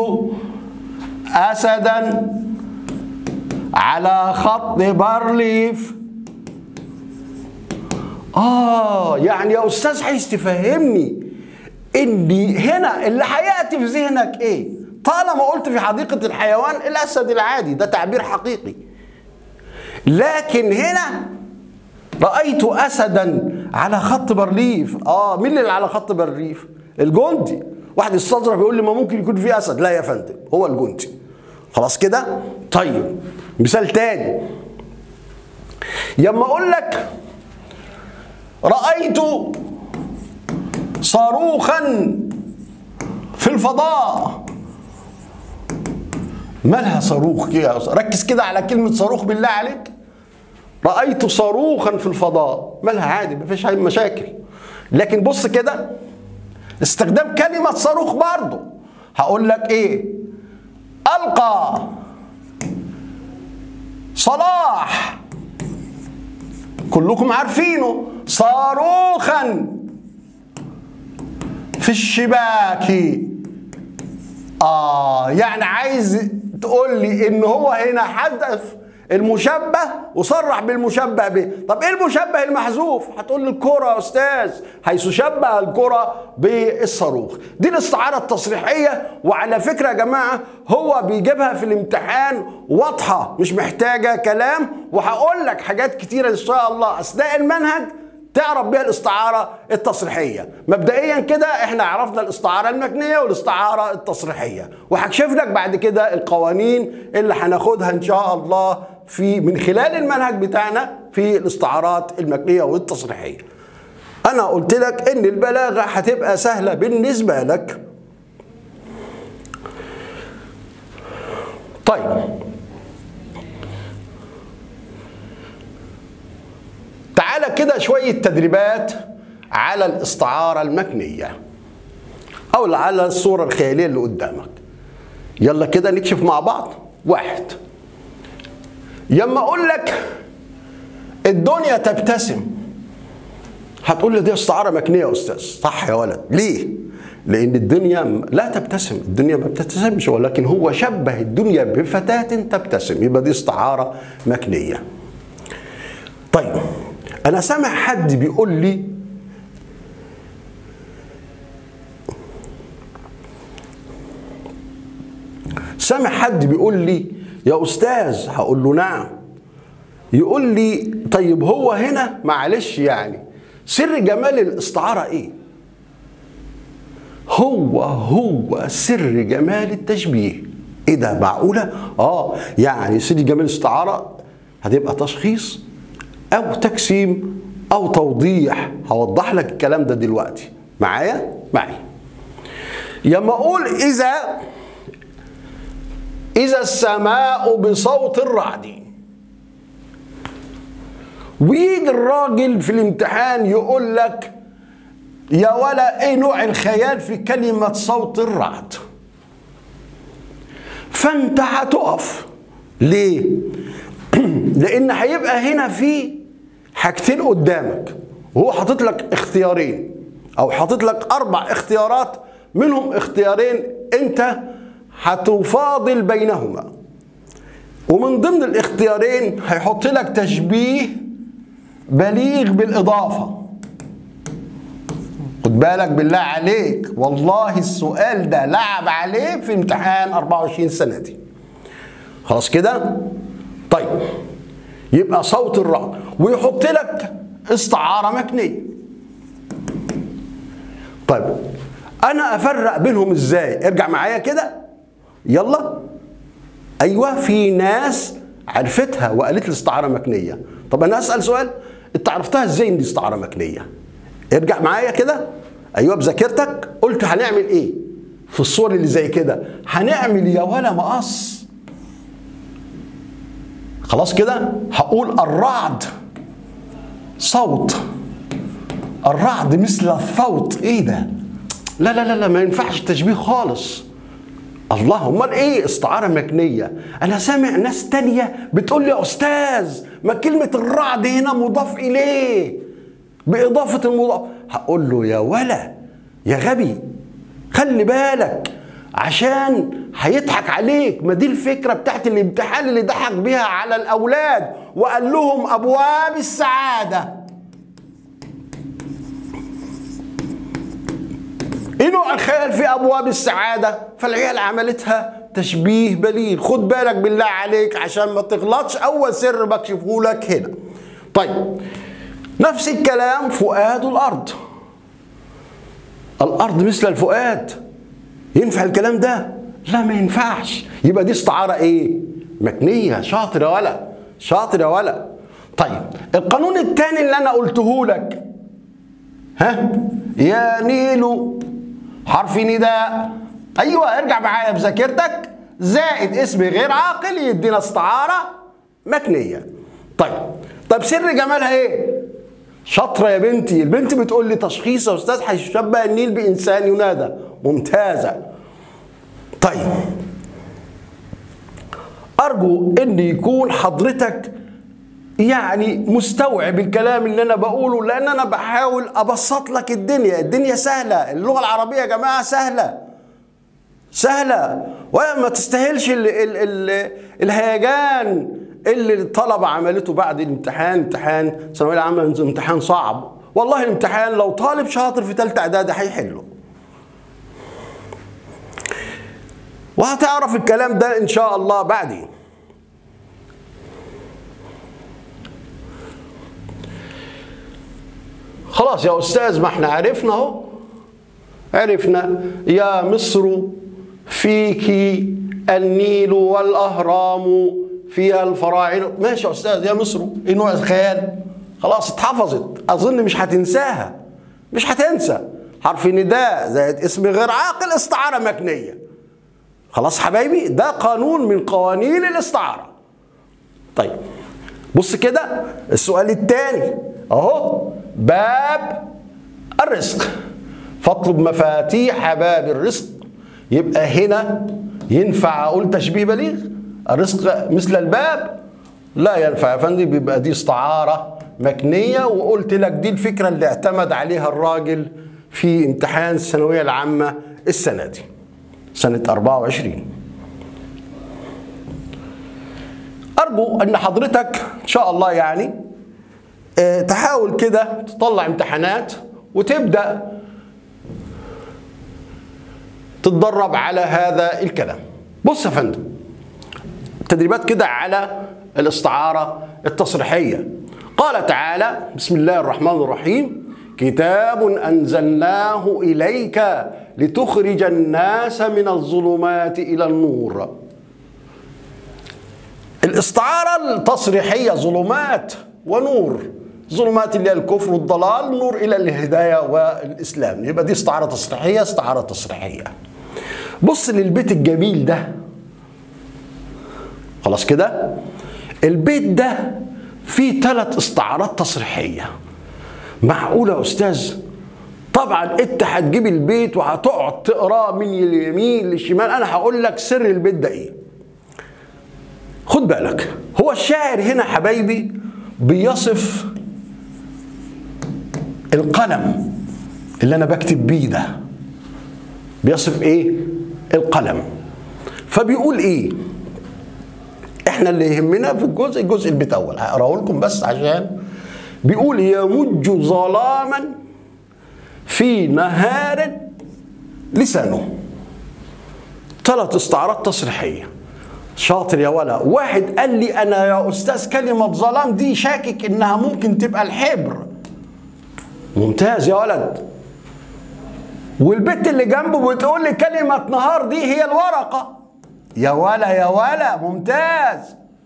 أسدا على خط بارليف. آه يعني يا أستاذ عايز تفهمني إن هنا اللي هيأتي في ذهنك إيه؟ طالما قلت في حديقة الحيوان الأسد العادي، ده تعبير حقيقي. لكن هنا رأيت أسدا على خط بارليف. آه مين اللي على خط بارليف؟ الجندي. واحد يستظرف يقول لي ما ممكن يكون في أسد. لا يا فندم، هو الجندي. خلاص كده؟ طيب مثال تاني، يما أقول لك رأيت صاروخا في الفضاء. مالها صاروخ كده؟ ركز كده على كلمة صاروخ بالله عليك. رأيت صاروخا في الفضاء، مالها؟ عادي، مفيش أي مشاكل. لكن بص كده، استخدام كلمة صاروخ برضه. هقول لك إيه؟ ألقى صلاح، كلكم عارفينه، صاروخا في الشباك. آه يعني عايز تقول لي إن هو هنا حذف المشبه وصرح بالمشبه به. طب ايه المشبه المحذوف؟ هتقول لي الكرة يا استاذ، حيث شبه الكرة بالصاروخ. دي الاستعارة التصريحية، وعلى فكرة يا جماعة هو بيجيبها في الامتحان واضحة، مش محتاجة كلام، وهقول لك حاجات كتيرة ان شاء الله اثناء المنهج تعرف بيها الاستعارة التصريحية. مبدئيا كده احنا عرفنا الاستعارة المكنية والاستعارة التصريحية، وهكشف لك بعد كده القوانين اللي هناخدها ان شاء الله في من خلال المنهج بتاعنا في الاستعارات المكنية والتصريحية. انا قلت لك ان البلاغة هتبقى سهلة بالنسبة لك. طيب تعالى كده شوية تدريبات على الاستعارة المكنية أو على الصورة الخيالية اللي قدامك. يلا كده نكشف مع بعض. واحد، يما أقول لك الدنيا تبتسم، هتقول لي دي استعارة مكنية يا أستاذ. صح يا ولد. ليه؟ لأن الدنيا لا تبتسم، الدنيا ما بتبتسمش، ولكن هو شبه الدنيا بفتاة تبتسم، يبقى دي استعارة مكنية. طيب أنا سامع حد بيقول لي سامع حد بيقول لي يا أستاذ، هقول له نعم. يقول لي طيب هو هنا معلش يعني سر جمال الاستعارة إيه؟ هو هو سر جمال التشبيه. ايه ده معقوله؟ اه يعني سيدي جمال استعاره هتبقى تشخيص او تجسيم او توضيح. هوضح لك الكلام ده دلوقتي. معايا؟ معايا. ياما اقول اذا اذا السماء بصوت الرعد، ويجي الراجل في الامتحان يقول لك يا ولا ايه نوع الخيال في كلمة صوت الرعد، فانت هتقف ليه؟ لان هيبقى هنا في حاجتين قدامك، وهو حاطط لك اختيارين او حاطط لك اربع اختيارات، منهم اختيارين انت هتفاضل بينهما، ومن ضمن الاختيارين هيحط لك تشبيه بليغ بالاضافه. خد بالك بالله عليك، والله السؤال ده لعب عليه في امتحان أربعة وعشرين سنة دي. خلاص كده؟ طيب يبقى صوت الرعد، ويحط لك استعارة مكنية. طيب أنا أفرق بينهم إزاي؟ ارجع معايا كده يلا. أيوه في ناس عرفتها وقالت لي استعارة مكنية. طب أنا أسأل سؤال، أنت عرفتها إزاي إن دي استعارة مكنية؟ ارجع معايا كده. ايوه بذاكرتك قلت هنعمل ايه في الصور اللي زي كده؟ هنعمل يا ولا مقص. خلاص كده هقول الرعد صوت، الرعد مثل الصوت. ايه ده؟ لا لا لا لا ما ينفعش التشبيه خالص. الله، امال ايه استعاره مكنيه؟ انا سامع ناس تانيه بتقول لي يا استاذ ما كلمه الرعد هنا مضاف اليه بإضافة المضاف. هقول له يا ولا يا غبي خلي بالك عشان هيضحك عليك. ما دي الفكرة بتاعت الامتحان اللي ضحك بيها على الأولاد وقال لهم أبواب السعادة. إيه نوع الخيال في أبواب السعادة؟ فالعيال عملتها تشبيه بليغ. خد بالك بالله عليك عشان ما تغلطش، أول سر بكشفه لك هنا. طيب نفس الكلام فؤاد الأرض. الأرض مثل الفؤاد، ينفع الكلام ده؟ لا ما ينفعش. يبقى دي استعارة ايه؟ مكنية. شاطر يا ولا، شاطر يا ولا. طيب القانون الثاني اللي انا قلته لك، ها يا نيلو حرف نداء. ايوه ارجع معايا بذاكرتك، زائد اسم غير عاقل يدينا استعارة مكنية. طيب طب سر جمالها ايه؟ شاطرة يا بنتي. البنت بتقول لي تشخيص يا استاذ هيشبه النيل بانسان ينادى. ممتازة. طيب ارجو ان يكون حضرتك يعني مستوعب الكلام اللي انا بقوله، لان انا بحاول ابسط لك الدنيا. الدنيا سهلة، اللغة العربية يا جماعة سهلة سهلة، وما تستاهلش ال ال ال الهيجان اللي الطلبة عملته بعد الامتحان. امتحان الثانوية العامة امتحان صعب، والله الامتحان لو طالب شاطر في ثالثة اعدادي هيحله. وهتعرف الكلام ده ان شاء الله بعدين. خلاص يا استاذ، ما احنا عرفنا اهو، عرفنا يا مصر فيك النيل والاهرام فيها الفراعنه. ماشي يا استاذ، يا مصر ايه نوع الخيال؟ خلاص اتحفظت، اظن مش هتنساها، مش هتنسى. حرف نداء زائد اسم غير عاقل استعاره مكنيه. خلاص حبايبي، ده قانون من قوانين الاستعاره. طيب بص كده السؤال الثاني اهو، باب الرزق. فاطلب مفاتيح باب الرزق. يبقى هنا ينفع اقول تشبيه بليغ؟ الرزق مثل الباب؟ لا ينفع يا فندم، بيبقى دي استعاره مكنيه. وقلت لك دي الفكره اللي اعتمد عليها الراجل في امتحان الثانويه العامه السنه دي سنه أربعة وعشرين. ارجو ان حضرتك ان شاء الله يعني اه تحاول كده تطلع امتحانات وتبدا تتدرب على هذا الكلام. بص يا فندم، تدريبات كده على الاستعاره التصريحيه. قال تعالى بسم الله الرحمن الرحيم: كتاب أنزلناه إليك لتخرج الناس من الظلمات إلى النور. الاستعارة التصريحية ظلمات ونور. ظلمات اللي هي الكفر والضلال، نور إلى الهداية والإسلام. يبقى دي استعارة تصريحية، استعارة تصريحية. بص للبيت الجميل ده. خلاص كده؟ البيت ده فيه ثلاث استعارات تصريحية. معقولة يا أستاذ؟ طبعا أنت هتجيب البيت وهتقعد تقراه من اليمين للشمال. أنا هقول لك سر البيت ده إيه. خد بالك، هو الشاعر هنا حبايبي بيصف القلم اللي أنا بكتب بيه ده. بيصف إيه؟ القلم. فبيقول إيه؟ إحنا اللي يهمنا في الجزء الجزء البيت أول، هقراه لكم بس عشان بيقول: يمج ظلاما في نهار لسانه. ثلاث استعارات تصريحية. شاطر يا ولا. واحد قال لي أنا يا أستاذ كلمة ظلام دي شاكك إنها ممكن تبقى الحبر. ممتاز يا ولد. والبت اللي جنبه بتقول لي كلمة نهار دي هي الورقة. يا ولا يا ولا، ممتاز.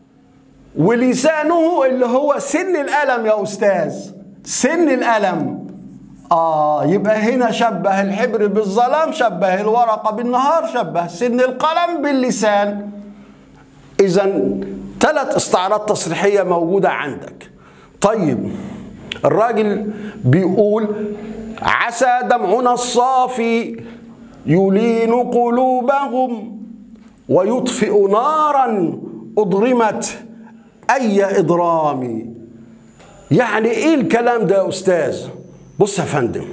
ولسانه اللي هو سن القلم يا أستاذ، سن القلم. آه يبقى هنا شبه الحبر بالظلام، شبه الورقة بالنهار، شبه سن القلم باللسان. إذا ثلاث استعارات تصريحية موجودة عندك. طيب الراجل بيقول: عسى دمعنا الصافي يلين قلوبهم ويطفئ نارا أضرمت أي إضرام. يعني إيه الكلام ده يا أستاذ؟ بص يا فندم،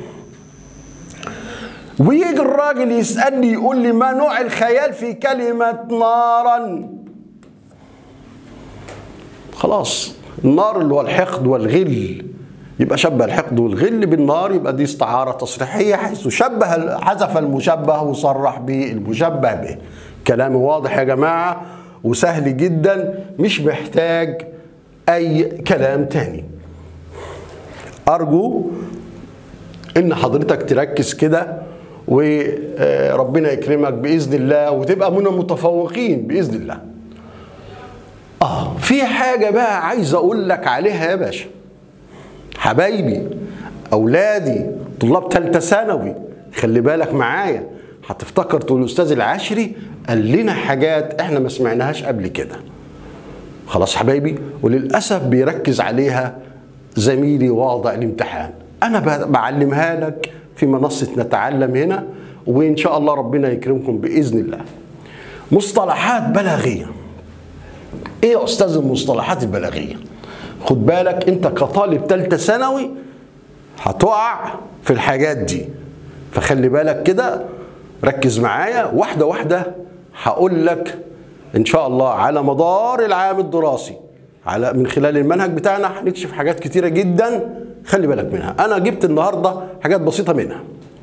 ويجي الراجل يسألني يقول لي: ما نوع الخيال في كلمة نارا؟ خلاص، النار اللي هو الحقد والغل، يبقى شبه الحقد والغل بالنار. يبقى دي استعارة تصريحية، حيث شبه حذف المشبه وصرح بالمشبه به. كلام واضح يا جماعة وسهل جدا، مش محتاج أي كلام تاني. أرجو إن حضرتك تركز كده وربنا يكرمك بإذن الله وتبقى من المتفوقين بإذن الله. آه في حاجة بقى عايز أقول لك عليها يا باشا. حبايبي، أولادي، طلاب ثالثة ثانوي، خلي بالك معايا. هتفتكر تقول الأستاذ العشري قال لنا حاجات إحنا ما سمعناهاش قبل كده. خلاص حبايبي، وللأسف بيركز عليها زميلي واضع الامتحان. أنا بعلمها لك في منصة نتعلم هنا، وإن شاء الله ربنا يكرمكم بإذن الله. مصطلحات بلاغية. إيه يا أستاذ المصطلحات البلاغية؟ خد بالك أنت كطالب ثالثة ثانوي هتقع في الحاجات دي، فخلي بالك كده، ركز معايا واحدة واحدة. هقول لك إن شاء الله على مدار العام الدراسي، على من خلال المنهج بتاعنا هنكشف حاجات كتيرة جدا، خلي بالك منها. أنا جبت النهاردة حاجات بسيطة منها.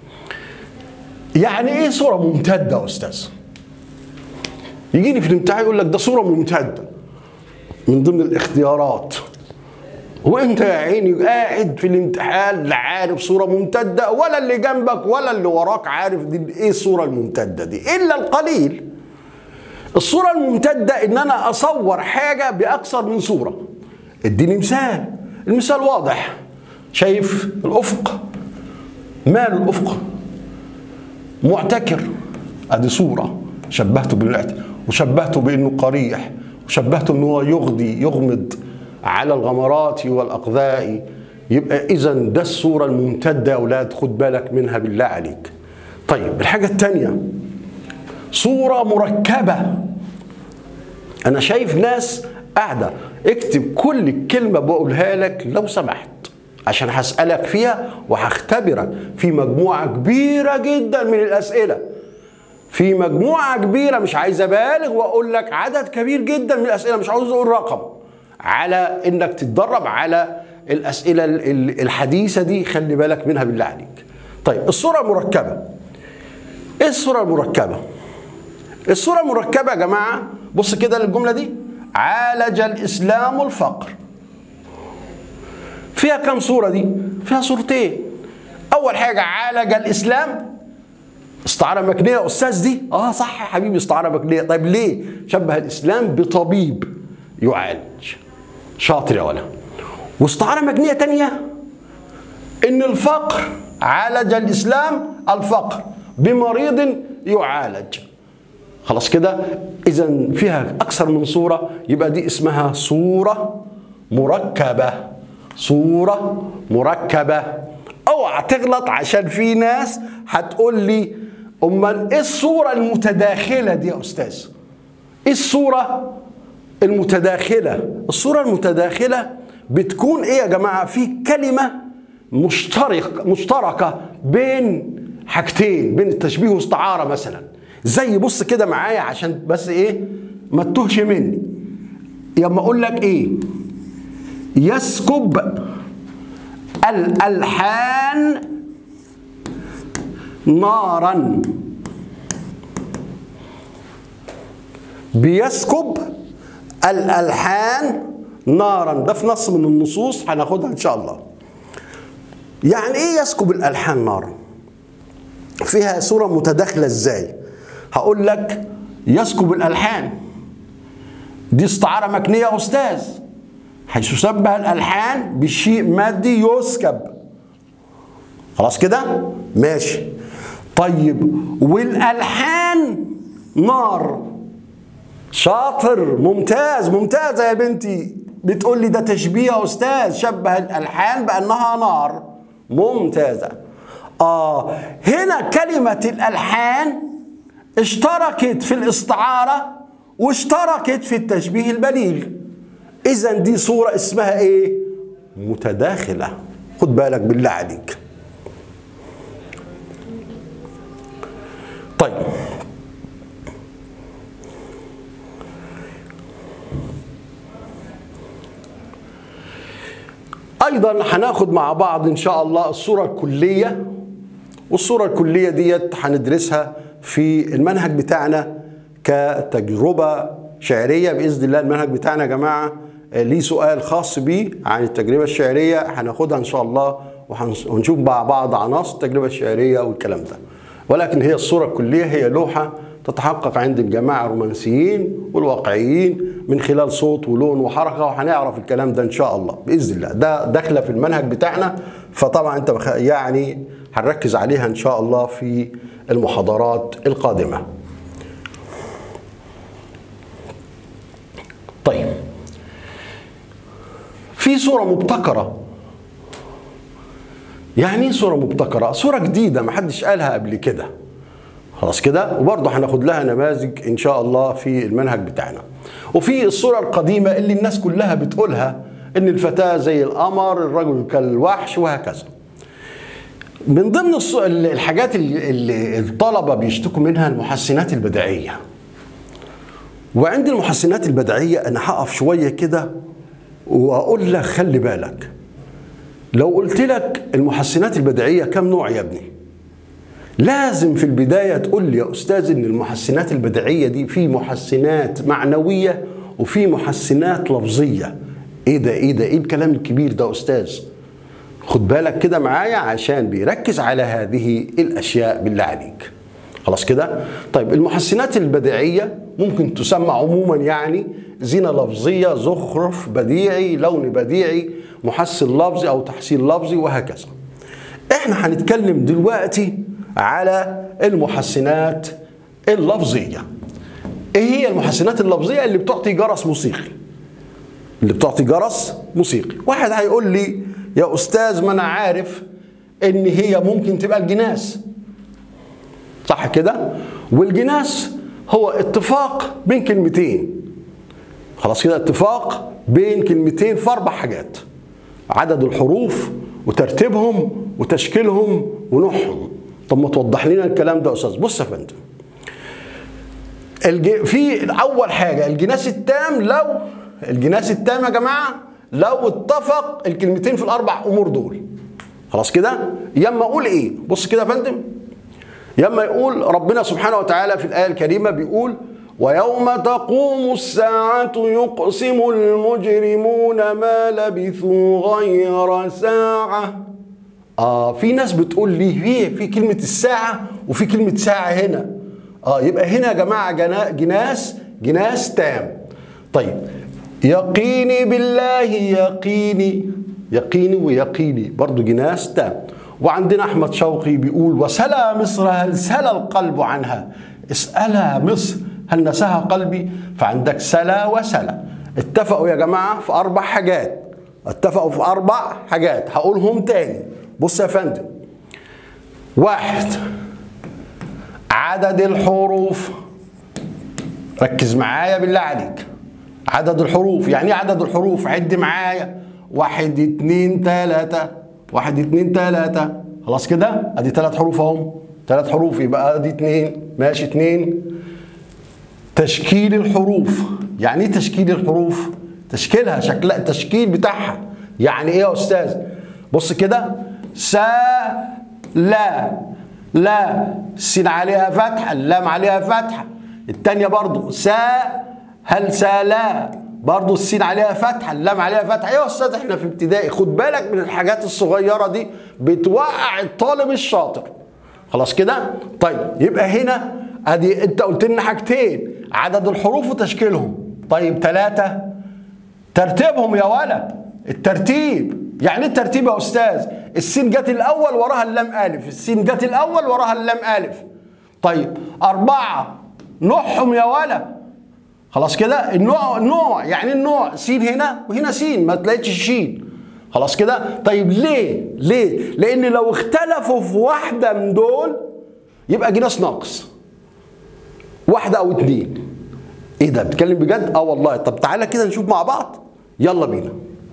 يعني إيه صورة ممتدة يا أستاذ؟ يجيني في الامتحان يقول لك ده صورة ممتدة من ضمن الاختيارات، وانت يا عيني قاعد في الامتحان لا عارف صورة ممتدة، ولا اللي جنبك ولا اللي وراك عارف دي ايه الصورة الممتدة دي، الا القليل. الصورة الممتدة ان انا اصور حاجة باكثر من صورة. اديني مثال. المثال واضح. شايف الافق؟ ماله الافق؟ معتكر، ادي صورة شبهته بالمعتكر، وشبهته بانه قريح، وشبهته انه هو يغدي يغمض على الغمرات والاقذاء. يبقى اذا ده الصورة الممتدة يا اولاد، خد بالك منها بالله عليك. طيب الحاجة الثانية صورة مركبة. انا شايف ناس قاعدة، اكتب كل كلمة بقولها لك لو سمحت، عشان هسألك فيها وهختبرك في مجموعة كبيرة جدا من الأسئلة. في مجموعة كبيرة، مش عايز أبالغ وأقول لك عدد كبير جدا من الأسئلة، مش عاوز أقول رقم، على إنك تتدرب على الأسئلة الحديثة دي، خلي بالك منها بالله عليك. طيب الصورة المركبة. إيه الصورة المركبة؟ الصورة المركبة يا جماعة، بص كده للجملة دي: عالج الإسلام الفقر. فيها كم صورة دي؟ فيها صورتين. أول حاجة عالج الإسلام، استعارة مكنية يا أستاذ دي؟ آه صح يا حبيبي، استعارة مكنية. طيب ليه؟ شبه الإسلام بطبيب، يعالج. شاطر يا ولا. واستعارة مجنية تانية إن الفقر عالج الإسلام الفقر بمريض يعالج. خلاص كده؟ إذا فيها أكثر من صورة، يبقى دي اسمها صورة مركبة. صورة مركبة. اوعى تغلط، عشان في ناس هتقول لي امال ايه الصورة المتداخلة دي يا أستاذ؟ ايه الصورة المتداخلة؟ الصورة المتداخلة بتكون ايه يا جماعة؟ في كلمة مشترك مشتركة بين حاجتين، بين التشبيه واستعارة مثلا. زي بص كده معايا عشان بس ايه ما تتوهش مني. ياما اقول لك ايه؟ يسكب الألحان نارا. بيسكب الألحان نارا، ده في نص من النصوص هناخدها ان شاء الله. يعني ايه يسكب الألحان نارا؟ فيها صورة متداخلة ازاي؟ هقول لك يسكب الألحان دي استعارة مكنية يا أستاذ، حيث تشبه الألحان بشيء مادي يسكب. خلاص كده؟ ماشي. طيب والألحان نار. شاطر، ممتاز ممتازة يا بنتي. بتقول لي ده تشبيه يا أستاذ، شبه الألحان بأنها نار. ممتازة. آه هنا كلمة الألحان اشتركت في الاستعارة واشتركت في التشبيه البليغ. إذا دي صورة اسمها إيه؟ متداخلة. خد بالك بالله عليك. طيب أيضا هناخد مع بعض إن شاء الله الصورة الكلية، والصورة الكلية ديت هندرسها في المنهج بتاعنا كتجربة شعرية بإذن الله. المنهج بتاعنا يا جماعة ليه سؤال خاص بيه عن التجربة الشعرية، هناخدها إن شاء الله ونشوف مع بعض عناصر التجربة الشعرية والكلام ده. ولكن هي الصورة الكلية هي لوحة تتحقق عند الجماعة الرومانسيين والواقعيين من خلال صوت ولون وحركة، وهنعرف الكلام ده إن شاء الله بإذن الله. ده داخلة في المنهج بتاعنا، فطبعا أنت يعني هنركز عليها إن شاء الله في المحاضرات القادمة. طيب في صورة مبتكرة. يعني ايه صورة مبتكرة؟ صورة جديدة ما حدش قالها قبل كده. خلاص كده؟ وبرضه هناخد لها نماذج ان شاء الله في المنهج بتاعنا. وفي الصورة القديمة اللي الناس كلها بتقولها، ان الفتاة زي القمر، الرجل كالوحش، وهكذا. من ضمن الحاجات اللي الطلبة بيشتكوا منها المحسنات البديعية. وعند المحسنات البديعية انا هقف شوية كده واقول لك خلي بالك. لو قلت لك المحسنات البديعية كم نوع يا ابني؟ لازم في البداية تقول لي يا أستاذ إن المحسنات البديعية دي في محسنات معنوية وفي محسنات لفظية. إيه ده إيه ده إيه الكلام الكبير ده يا أستاذ؟ خد بالك كده معايا عشان بيركز على هذه الأشياء بالله عليك. خلاص كده؟ طيب المحسنات البديعية ممكن تسمى عموما يعني زينة لفظية، زخرف بديعي، لون بديعي، محسن لفظي أو تحسين لفظي، وهكذا. إحنا هنتكلم دلوقتي على المحسنات اللفظية. إيه هي المحسنات اللفظية؟ اللي بتعطي جرس موسيقي. اللي بتعطي جرس موسيقي. واحد هيقول لي يا أستاذ ما أنا عارف إن هي ممكن تبقى الجناس. صح كده؟ والجناس هو اتفاق بين كلمتين. خلاص كده؟ اتفاق بين كلمتين في أربع حاجات: عدد الحروف وترتيبهم وتشكيلهم ونوعهم. طب ما توضح لنا الكلام ده يا أستاذ. بص يا فندم، الج... في أول حاجة الجناس التام. لو الجناس التام يا جماعة لو اتفق الكلمتين في الأربع أمور دول. خلاص كده؟ ياما أقول إيه؟ بص كده يا فندم، ياما يقول ربنا سبحانه وتعالى في الآية الكريمة بيقول: ويوم تقوم الساعة يقسم المجرمون ما لبثوا غير ساعة. آه في ناس بتقول لي في في كلمة الساعة وفي كلمة ساعة هنا. آه يبقى هنا يا جماعة جناس جناس تام. طيب يقيني بالله يقيني، يقيني ويقيني برضو جناس تام. وعندنا أحمد شوقي بيقول وسلى مصر هل سلى القلب عنها، اسألها مصر هل نساها قلبي. فعندك سلى وسلى. اتفقوا يا جماعة في أربع حاجات، اتفقوا في أربع حاجات هقولهم تاني. بص يا فندم، واحد عدد الحروف، ركز معايا بالله عليك، عدد الحروف. يعني ايه عدد الحروف؟ عد معايا، واحد اتنين تلاتة، واحد اتنين تلاتة، خلاص كده ادي تلات حروف اهم، تلات حروف يبقى ادي اتنين، ماشي اتنين. تشكيل الحروف، يعني ايه تشكيل الحروف؟ تشكيلها، شكلها، التشكيل بتاعها. يعني ايه يا استاذ؟ بص كده، سا لا لا، السين عليها فتحه، اللام عليها فتحه. الثانيه برضو سا هل سا لا، برضو السين عليها فتحه، اللام عليها فتحه. ايه يا استاذ احنا في ابتدائي، خد بالك من الحاجات الصغيره دي بتوقع الطالب الشاطر. خلاص كده؟ طيب يبقى هنا ادي انت قلت لنا حاجتين، عدد الحروف وتشكيلهم. طيب ثلاثه ترتيبهم يا ولد، الترتيب. يعني ايه الترتيب يا استاذ؟ السين جت الاول وراها اللام الف، السين جت الاول وراها اللام الف. طيب اربعه نوعهم يا ولد، خلاص كده النوع، النوع يعني النوع سين هنا وهنا سين، ما تلاقيش شين، خلاص كده. طيب ليه؟ ليه؟ لان لو اختلفوا في واحده من دول يبقى جناس ناقص، واحده او اتنين. ايه ده بتكلم بجد؟ اه والله. طب تعالى كده نشوف مع بعض، يلا بينا.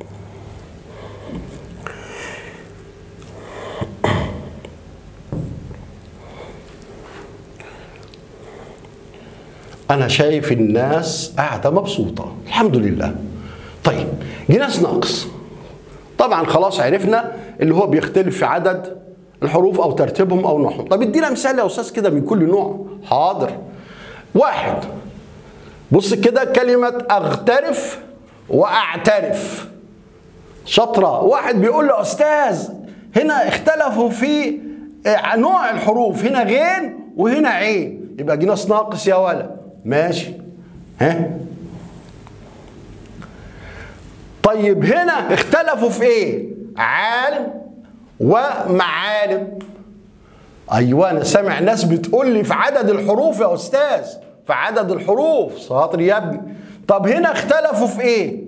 أنا شايف الناس قاعدة مبسوطة الحمد لله. طيب جناس ناقص، طبعا خلاص عرفنا اللي هو بيختلف في عدد الحروف أو ترتيبهم أو نوعهم. طب ادينا مثال يا أستاذ كده من كل نوع. حاضر. واحد، بص كده كلمة أغترف وأعترف، شطرة. واحد بيقول له أستاذ هنا اختلفوا في نوع الحروف، هنا غين وهنا عين، يبقى جناس ناقص يا ولد. ماشي، ها. طيب هنا اختلفوا في ايه؟ عالم ومعالم. ايوه انا سامع ناس بتقول لي في عدد الحروف يا استاذ، في عدد الحروف. شاطر يا ابني. طب هنا اختلفوا في ايه؟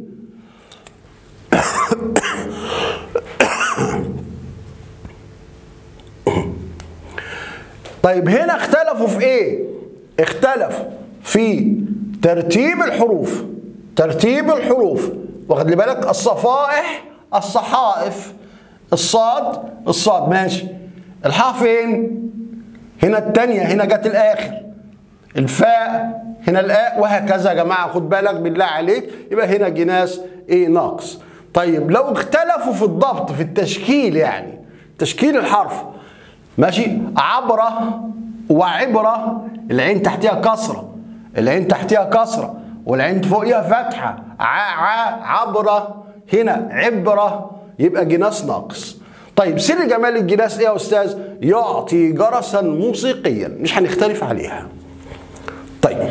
طيب هنا اختلفوا في ايه؟ اختلفوا في ترتيب الحروف، ترتيب الحروف، واخد لي بالك؟ الصفائح الصحائف، الصاد الصاد، ماشي. الحاء فين؟ هنا الثانية، هنا جت الآخر. الفاء هنا الآء، وهكذا يا جماعة. خد بالك بالله عليك، يبقى هنا جناس ايه؟ ناقص. طيب لو اختلفوا في الضبط، في التشكيل، يعني تشكيل الحرف، ماشي. عبرة وعبرة، العين تحتها كسرة، العين تحتها كسرة والعين فوقيها فتحة. ع ع عبرة، هنا عبرة، يبقى جناس ناقص. طيب سر جمال الجناس ايه يا استاذ؟ يعطي جرسا موسيقيا، مش هنختلف عليها. طيب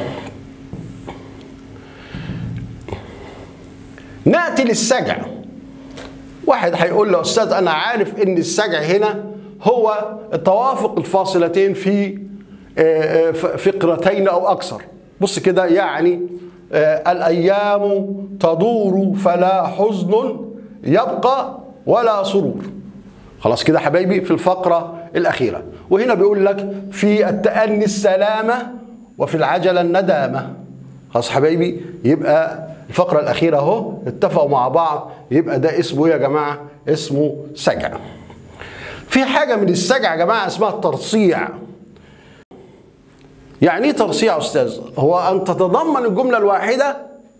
ناتي للسجع. واحد هيقول له استاذ انا عارف ان السجع هنا هو توافق الفاصلتين في فقرتين او اكثر. بص كده، يعني الايام تدور فلا حزن يبقى ولا سرور. خلاص كده حبايبي في الفقره الاخيره. وهنا بيقول لك في التأني السلامه وفي العجله الندامه. خلاص حبايبي، يبقى الفقره الاخيره اهو اتفقوا مع بعض، يبقى ده اسمه يا جماعه؟ اسمه سجع. في حاجه من السجع يا جماعه اسمها الترصيع. يعني ايه ترصيع يا استاذ؟ هو ان تتضمن الجمله الواحده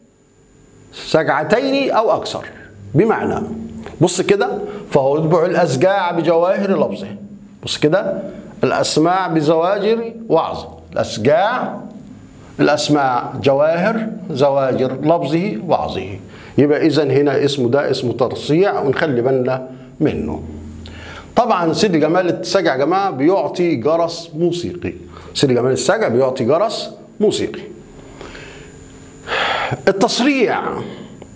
سجعتين او اكثر. بمعنى بص كده، فهو يتبع الاسجاع بجواهر لفظه. بص كده، الاسماع بزواجر وعظه، الاسجاع الاسماع جواهر زواجر لفظه وعظه. يبقى اذا هنا اسمه ده اسمه ترصيع، ونخلي بالنا منه. طبعا سر جمال السجع يا جماعه بيعطي جرس موسيقي. سر جمال السجع بيعطي جرس موسيقي. التصريع،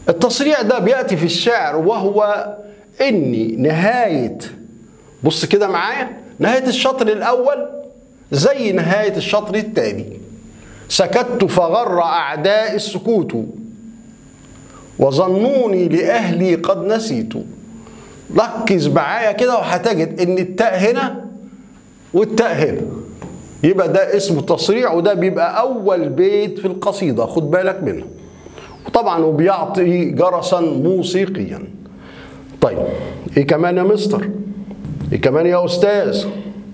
التصريع ده بيأتي في الشعر وهو إن نهاية، بص كده معايا، نهاية الشطر الأول زي نهاية الشطر الثاني. سكت فغر أعداء السكوت وظنوني لأهلي قد نسيت. ركز معايا كده وهتجد إن التاء هنا والتاء هنا، يبقى ده اسمه تصريع، وده بيبقى أول بيت في القصيدة، خد بالك منه. وطبعا وبيعطي جرسا موسيقيا. طيب ايه كمان يا مستر؟ ايه كمان يا استاذ؟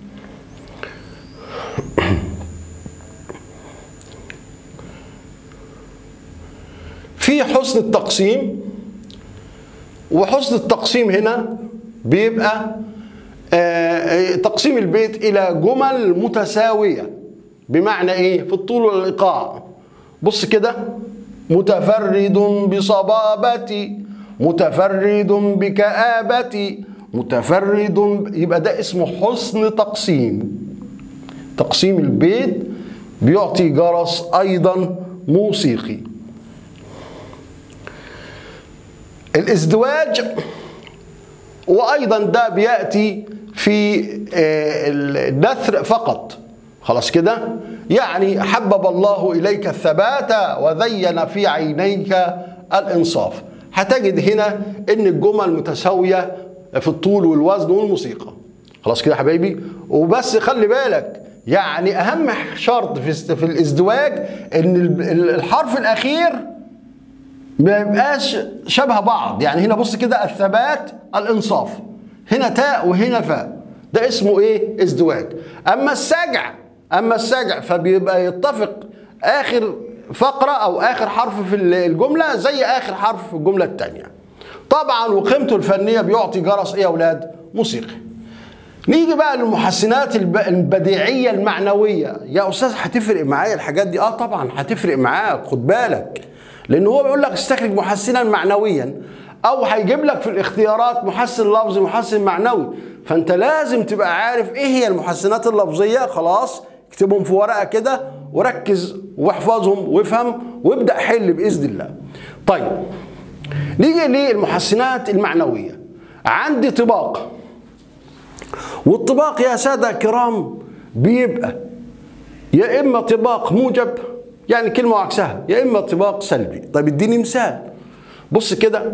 في حسن التقسيم، وحسن التقسيم هنا بيبقى آه تقسيم البيت الى جمل متساويه. بمعنى ايه؟ في الطول والايقاع. بص كده، متفرد بصبابتي، متفرد بكآبتي، متفرد، يبقى ده اسمه حسن تقسيم. تقسيم البيت بيعطي جرس أيضا موسيقي. الازدواج، وأيضا ده بيأتي في النثر فقط. خلاص كده، يعني حبب الله إليك الثبات وزين في عينيك الإنصاف. هتجد هنا إن الجمل متساوية في الطول والوزن والموسيقى. خلاص كده يا حبايبي، وبس خلي بالك، يعني أهم شرط في في الازدواج إن الحرف الأخير ما يبقاش شبه بعض. يعني هنا بص كده، الثبات الإنصاف، هنا تاء وهنا فاء، ده اسمه إيه؟ ازدواج. أما السجع أما السجع فبيبقى يتفق آخر فقرة أو آخر حرف في الجملة زي آخر حرف في الجملة الثانية. طبعا وقيمته الفنية بيعطي جرس إيه يا أولاد؟ موسيقي. نيجي بقى للمحسنات البديعية المعنوية. يا أستاذ هتفرق معايا الحاجات دي؟ آه طبعا هتفرق معاك، خد بالك، لأن هو بيقول لك استخرج محسنا معنويا، أو هيجيب لك في الاختيارات محسن لفظي محسن معنوي. فأنت لازم تبقى عارف إيه هي المحسنات اللفظية. خلاص، اكتبهم في ورقة كده وركز واحفظهم وافهم وابدأ حل بإذن الله. طيب نيجي للمحسنات المعنوية. عندي طباق، والطباق يا سادة كرام بيبقى يا إما طباق موجب، يعني كلمة عكسها، يا إما طباق سلبي. طيب اديني مثال. بص كده،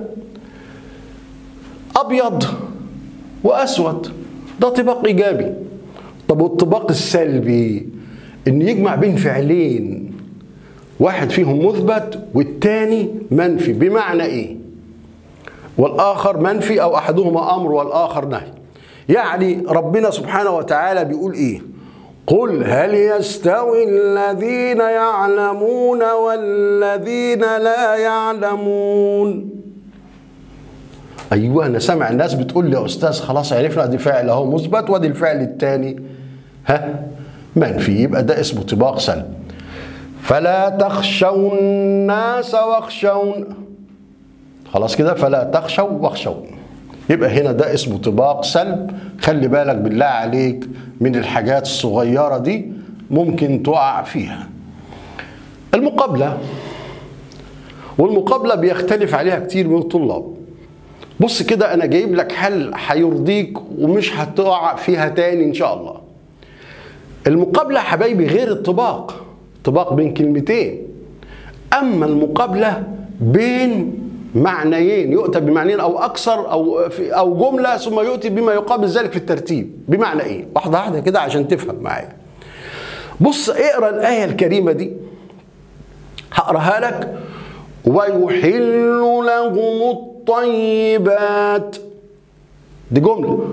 أبيض وأسود، ده طباق إيجابي. طب والطباق السلبي إن يجمع بين فعلين، واحد فيهم مثبت والتاني منفي. بمعنى إيه؟ والآخر منفي، أو أحدهما أمر والآخر نهي. يعني ربنا سبحانه وتعالى بيقول إيه؟ قل هل يستوي الذين يعلمون والذين لا يعلمون؟ أيوة، أنا سامع الناس بتقول لي يا أستاذ خلاص عرفنا دي فعل أهو مثبت وادي الفعل الثاني ها منفي، يبقى ده اسمه طباق سلب. فلا تخشوا الناس واخشون. خلاص كده، فلا تخشوا واخشون، يبقى هنا ده اسمه طباق سلب. خلي بالك بالله عليك من الحاجات الصغيرة دي ممكن تقع فيها. المقابلة، والمقابلة بيختلف عليها كتير من الطلاب. بص كده، أنا جايب لك حل هيرضيك ومش هتقع فيها تاني إن شاء الله. المقابلة حبايبي غير الطباق. طباق بين كلمتين، أما المقابلة بين معنيين، يؤتى بمعنيين أو أكثر، أو في أو جملة ثم يؤتي بما يقابل ذلك في الترتيب. بمعنى إيه؟ واحدة واحدة كده عشان تفهم معايا. بص اقرأ الآية الكريمة دي، هقراها لك. ويحل لهم الطيبات، دي جملة.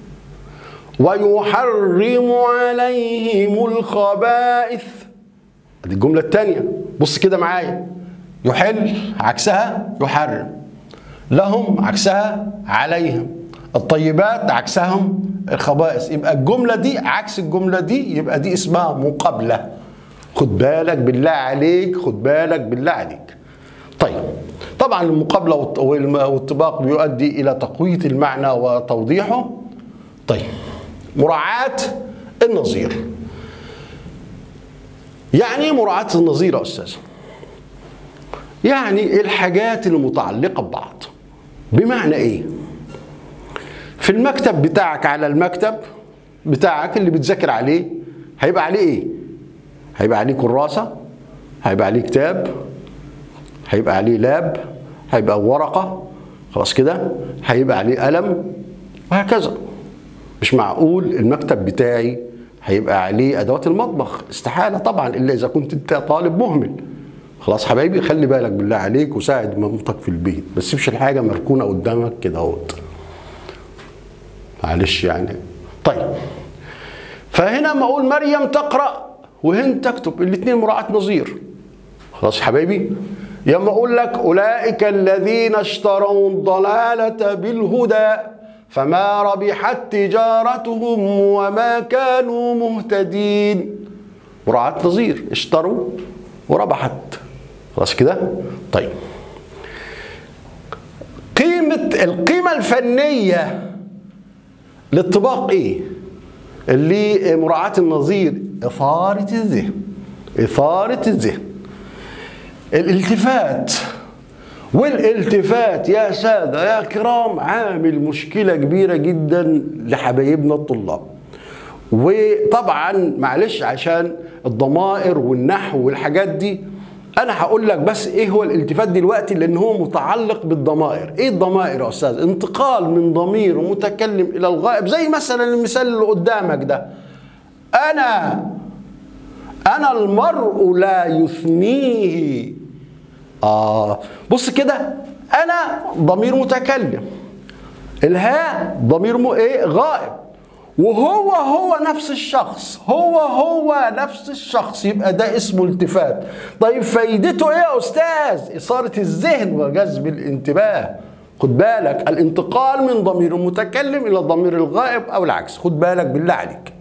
ويحرم عليهم الخبائث، دي الجملة الثانية. بص كده معايا، يحل عكسها يحرم، لهم عكسها عليهم، الطيبات عكسهم الخبائث. يبقى الجملة دي عكس الجملة دي، يبقى دي اسمها مقابلة. خد بالك بالله عليك، خد بالك بالله عليك. طيب طبعا المقابلة والطباق بيؤدي إلى تقوية المعنى وتوضيحه. طيب مراعاة النظير. يعني ايه مراعاة النظير يا أستاذ؟ يعني الحاجات المتعلقة ببعض. بمعنى ايه؟ في المكتب بتاعك، على المكتب بتاعك اللي بتذاكر عليه، هيبقى عليه ايه؟ هيبقى عليه كراسة، هيبقى عليه كتاب، هيبقى عليه لاب، هيبقى ورقة، خلاص كده، هيبقى عليه قلم، وهكذا. مش معقول المكتب بتاعي هيبقى عليه ادوات المطبخ، استحالة طبعا، الا اذا كنت انت طالب مهمل. خلاص حبايبي، خلي بالك بالله عليك وساعد مامتك في البيت، ما تسيبش الحاجة مركونة قدامك كده اهوت، معلش يعني. طيب، فهنا ما اقول مريم تقرأ وهند تكتب، الاثنين مراعاة نظير. خلاص يا حبايبي. ياما اقول لك اولئك الذين اشتروا الضلالة بالهدى فما ربحت تجارتهم وما كانوا مهتدين، مراعاة نظير، اشتروا وربحت. خلاص كده. طيب، قيمة القيمة الفنية للطباق ايه؟ اللي مراعاة النظير، إثارة الذهن، إثارة الذهن، الالتفات. والالتفات يا سادة يا كرام عامل مشكلة كبيرة جدا لحبايبنا الطلاب. وطبعا معلش عشان الضمائر والنحو والحاجات دي انا هقول لك بس ايه هو الالتفات دلوقتي، لان هو متعلق بالضمائر. ايه الضمائر يا استاذ؟ انتقال من ضمير متكلم الى الغائب، زي مثلا المثال اللي قدامك ده، انا انا المرء لا يثنيه. اه بص كده، انا ضمير متكلم، الهاء ضمير م... ايه غائب، وهو هو نفس الشخص، هو هو نفس الشخص، يبقى ده اسمه التفات. طيب فايدته ايه يا استاذ؟ اثارة الذهن وجذب الانتباه. خد بالك، الانتقال من ضمير المتكلم الى ضمير الغائب او العكس، خد بالك بالله عليك.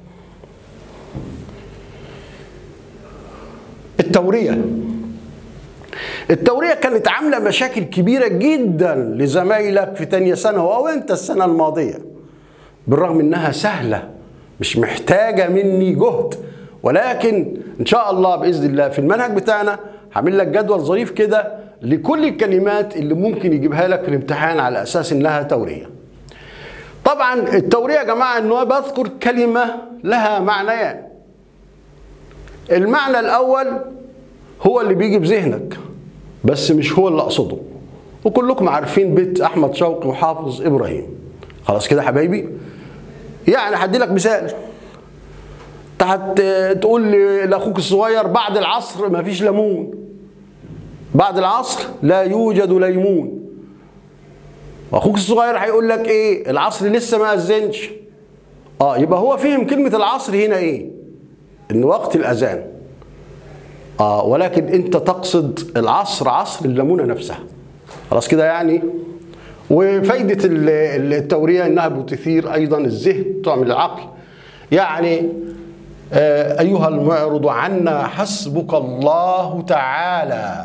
التورية، التورية كانت عاملة مشاكل كبيرة جدا لزمايلك في تانية ثانوي او انت السنة الماضية، بالرغم انها سهلة مش محتاجة مني جهد، ولكن ان شاء الله باذن الله في المنهج بتاعنا هعمل لك جدول ظريف كده لكل الكلمات اللي ممكن يجيبها لك في الامتحان على اساس انها تورية. طبعا التورية يا جماعة انه بذكر كلمة لها معنيان. المعنى الاول هو اللي بيجي بذهنك بس مش هو اللي اقصده، وكلكم عارفين بيت احمد شوقي وحافظ ابراهيم. خلاص كده حبايبي. يعني هدي لك مثال، انت تقول لاخوك الصغير بعد العصر ما فيش ليمون، بعد العصر لا يوجد ليمون. واخوك الصغير هيقول لك ايه؟ العصر لسه ما اذنش. اه يبقى هو فهم كلمة العصر هنا ايه؟ ان وقت الاذان. اه ولكن انت تقصد العصر عصر الليمونة نفسها. خلاص كده يعني. وفايدة التورية انها بتثير ايضا الذهن، تعمل العقل. يعني آه ايها المعرض عنا حسبك الله تعالى.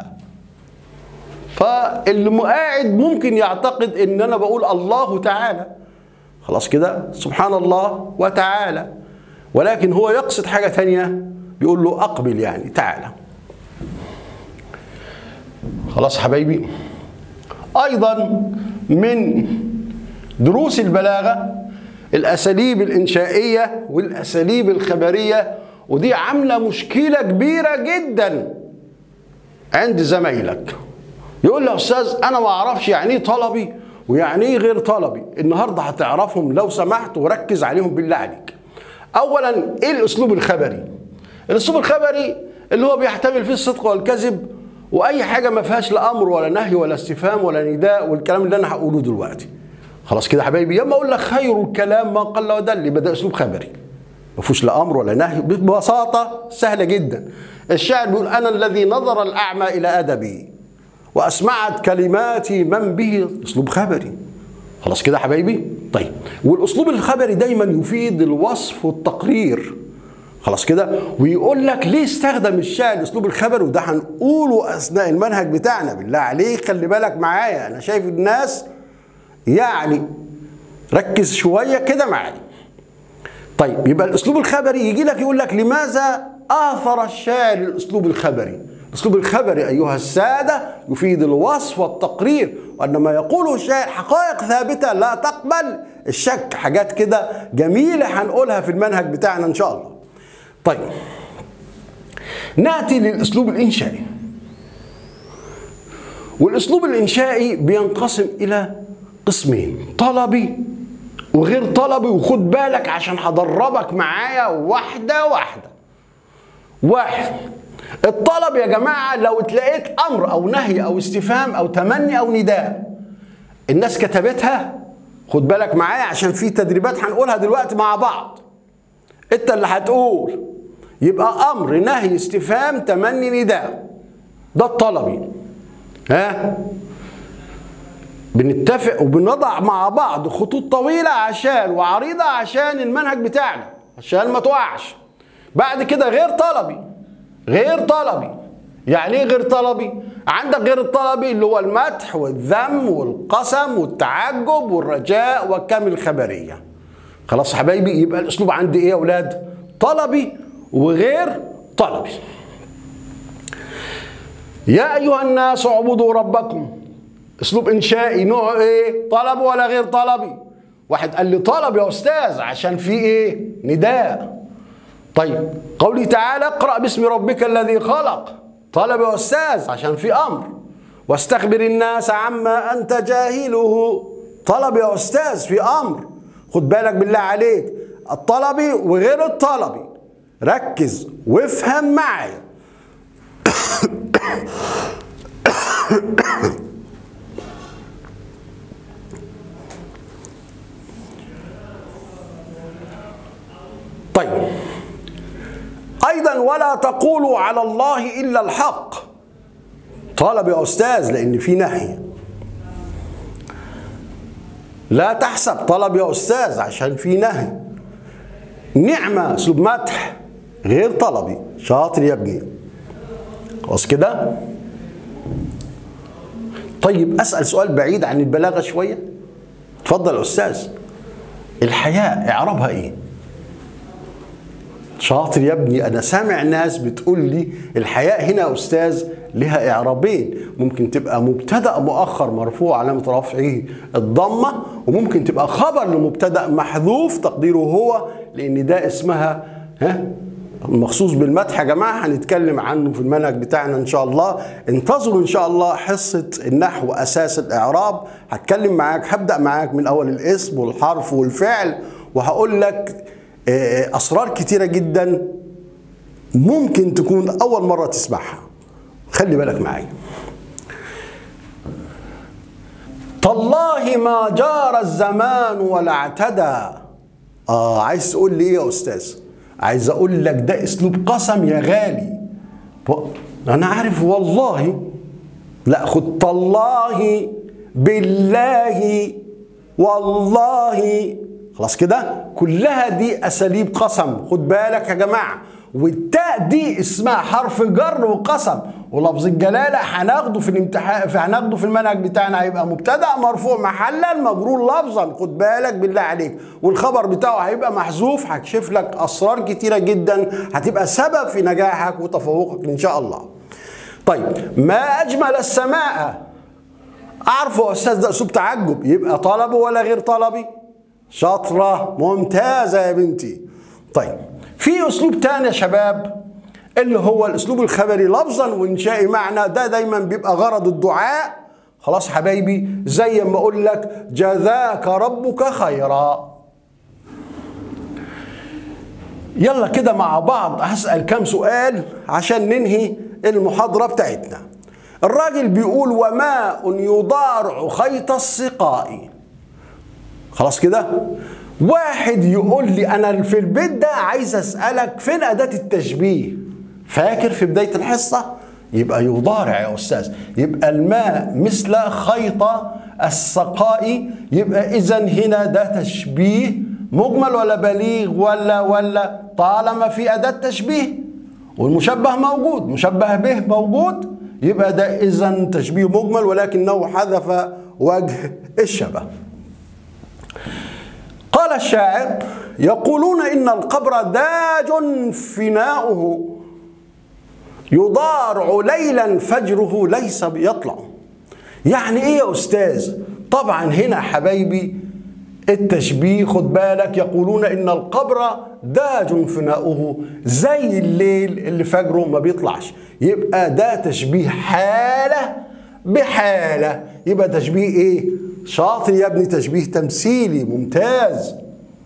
فاللي قاعد ممكن يعتقد ان انا بقول الله تعالى، خلاص كده، سبحان الله وتعالى، ولكن هو يقصد حاجة تانية، بيقول له اقبل يعني تعالى. خلاص حبايبي. ايضا من دروس البلاغة الاساليب الانشائية والاساليب الخبرية، ودي عاملة مشكلة كبيرة جدا عند زمايلك. يقول له استاذ انا ما اعرفش يعني ايه طلبي ويعني ايه غير طلبي. النهارده هتعرفهم لو سمحت وركز عليهم بالله عليك. اولا ايه الاسلوب الخبري؟ الاسلوب الخبري اللي هو بيحتمل فيه الصدق والكذب، واي حاجه ما فيهاش لا امر ولا نهي ولا استفهام ولا نداء والكلام اللي انا هقوله دلوقتي. خلاص كده حبايبي. ياما اقول لك خير الكلام ما قل ودل، يبقى ده اسلوب خبري ما فيهوش لا امر ولا نهي، ببساطه سهله جدا. الشاعر بيقول انا الذي نظر الاعمى الى ادبي واسمعت كلماتي من به، اسلوب خبري. خلاص كده حبايبي. طيب والاسلوب الخبري دايما يفيد الوصف والتقرير. خلاص كده. ويقول لك ليه استخدم الشاعر الاسلوب الخبري، وده هنقوله اثناء المنهج بتاعنا. بالله عليك خلي بالك معايا، انا شايف الناس يعني ركز شويه كده معايا. طيب يبقى الاسلوب الخبري يجي لك يقول لك لماذا اثر الشاعر الاسلوب الخبري؟ الأسلوب الخبري أيها السادة يفيد الوصف والتقرير، وأن ما يقوله الشاعر حقائق ثابتة لا تقبل الشك. حاجات كده جميلة هنقولها في المنهج بتاعنا إن شاء الله. طيب نأتي للأسلوب الإنشائي. والأسلوب الإنشائي بينقسم إلى قسمين، طلبي وغير طلبي. وخد بالك عشان هدربك معايا واحدة واحدة. واحد، الطلب يا جماعة لو تلاقيت أمر أو نهي أو استفهام أو تمني أو نداء الناس كتبتها، خد بالك معايا عشان في تدريبات هنقولها دلوقتي مع بعض. أنت اللي هتقول، يبقى أمر نهي استفهام تمني نداء، ده الطلبي. ها؟ بنتفق وبنضع مع بعض خطوط طويلة عشان وعريضة عشان المنهج بتاعنا عشان ما تقعش. بعد كده غير طلبي. غير طلبي يعني ايه غير طلبي؟ عندك غير الطلبي اللي هو المدح والذم والقسم والتعجب والرجاء والكم الخبرية. خلاص يا حبايبي، يبقى الاسلوب عندي ايه يا اولاد؟ طلبي وغير طلبي. يا ايها الناس اعبدوا ربكم، اسلوب انشائي نوعه ايه؟ طلب ولا غير طلبي؟ واحد قال لي طلب يا استاذ عشان في ايه؟ نداء. طيب قوله تعالى اقرأ باسم ربك الذي خلق، طلب يا استاذ عشان في امر. واستخبر الناس عما انت جاهله، طلب يا استاذ في امر. خد بالك بالله عليك، الطلبي وغير الطلبي، ركز وافهم معايا. طيب أيضا ولا تقولوا على الله إلا الحق، طلب يا أستاذ لأن في نهي. لا تحسب، طلب يا أستاذ عشان في نهي. نعمة أسلوب مدح غير طلبي، شاطر يا ابني. خلاص كده؟ طيب أسأل سؤال بعيد عن البلاغة شوية. اتفضل يا أستاذ. الحياء إعرابها إيه؟ شاطر يا ابني. أنا سامع ناس بتقول لي الحياء هنا يا أستاذ لها إعرابين، ممكن تبقى مبتدأ مؤخر مرفوع علامة رفعه الضمة، وممكن تبقى خبر لمبتدأ محذوف تقديره هو، لأن ده اسمها ها المخصوص بالمدح يا جماعة، هنتكلم عنه في المنهج بتاعنا إن شاء الله. انتظروا إن شاء الله حصة النحو أساس الإعراب، هتكلم معاك، هبدأ معاك من أول الاسم والحرف والفعل، وهقول لك أسرار كتيرة جدا ممكن تكون أول مرة تسمعها. خلي بالك معايا. تالله ما جار الزمان ولا اعتدى. آه عايز تقول لي إيه يا أستاذ؟ عايز أقول لك ده أسلوب قسم يا غالي. أنا عارف والله. لا خد تالله بالله والله. خلاص كده؟ كلها دي أساليب قسم، خد بالك يا جماعة. والتاء دي اسمها حرف جر وقسم، ولفظ الجلالة هناخده في الامتحان، هناخده في المنهج بتاعنا، هيبقى مبتدأ مرفوع محلا مجرور لفظا، خد بالك بالله عليك. والخبر بتاعه هيبقى محذوف. هكشف لك أسرار كتيرة جدا هتبقى سبب في نجاحك وتفوقك إن شاء الله. طيب ما أجمل السماء، أعرفه يا أستاذ ده أسلوب تعجب، يبقى طلبي ولا غير طلبي؟ شاطرة ممتازة يا بنتي. طيب في أسلوب تاني يا شباب اللي هو الأسلوب الخبري لفظا وإنشائي معنى، ده دايما بيبقى غرض الدعاء. خلاص حبايبي، زي ما أقول لك جزاك ربك خيرا. يلا كده مع بعض هسأل كام سؤال عشان ننهي المحاضرة بتاعتنا. الراجل بيقول وماء يضارع خيط السقاء. خلاص كده؟ واحد يقول لي أنا في البيت ده عايز أسألك فين أداة التشبيه؟ فاكر في بداية الحصة؟ يبقى يضارع يا أستاذ، يبقى الماء مثل خيط السقاء، يبقى إذا هنا ده تشبيه مجمل ولا بليغ ولا ولا طالما في أداة تشبيه والمشبه موجود، مشبه به موجود، يبقى ده إذا تشبيه مجمل ولكنه حذف وجه الشبه. قال الشاعر يقولون إن القبر داج فناؤه يضارع ليلا فجره ليس بيطلع. يعني ايه يا استاذ؟ طبعا هنا حبايبي التشبيه خد بالك، يقولون ان القبر داج فناؤه، زي الليل اللي فجره ما بيطلعش. يبقى ده تشبيه حالة بحالة. يبقى تشبيه ايه؟ شاطر يا ابني، تشبيه تمثيلي ممتاز.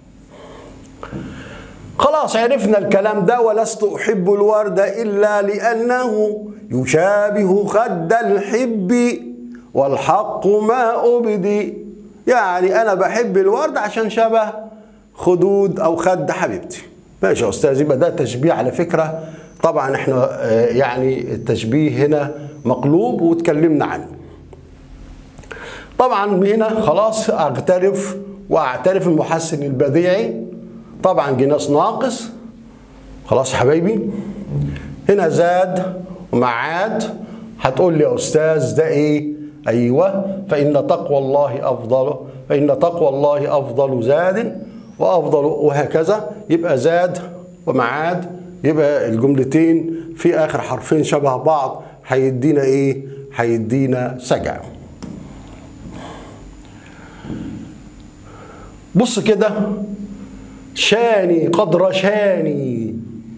خلاص عرفنا الكلام ده. ولست أحب الورد إلا لأنه يشابه خد الحب والحق ما أبدي. يعني أنا بحب الورد عشان شبه خدود أو خد حبيبتي. ماشي يا أستاذ، يبقى ده تشبيه على فكرة. طبعا احنا يعني التشبيه هنا مقلوب واتكلمنا عنه. طبعا هنا خلاص اغترف واعترف المحسن البديعي. طبعا جناس ناقص. خلاص حبايبي، هنا زاد ومعاد. هتقول لي يا استاذ ده ايه؟ ايوه، فان تقوى الله افضل، فان تقوى الله افضل زاد وافضل وهكذا. يبقى زاد ومعاد، يبقى الجملتين في اخر حرفين شبه بعض، هيدينا ايه؟ هيدينا سجع. بص كده، شاني قدر شاني،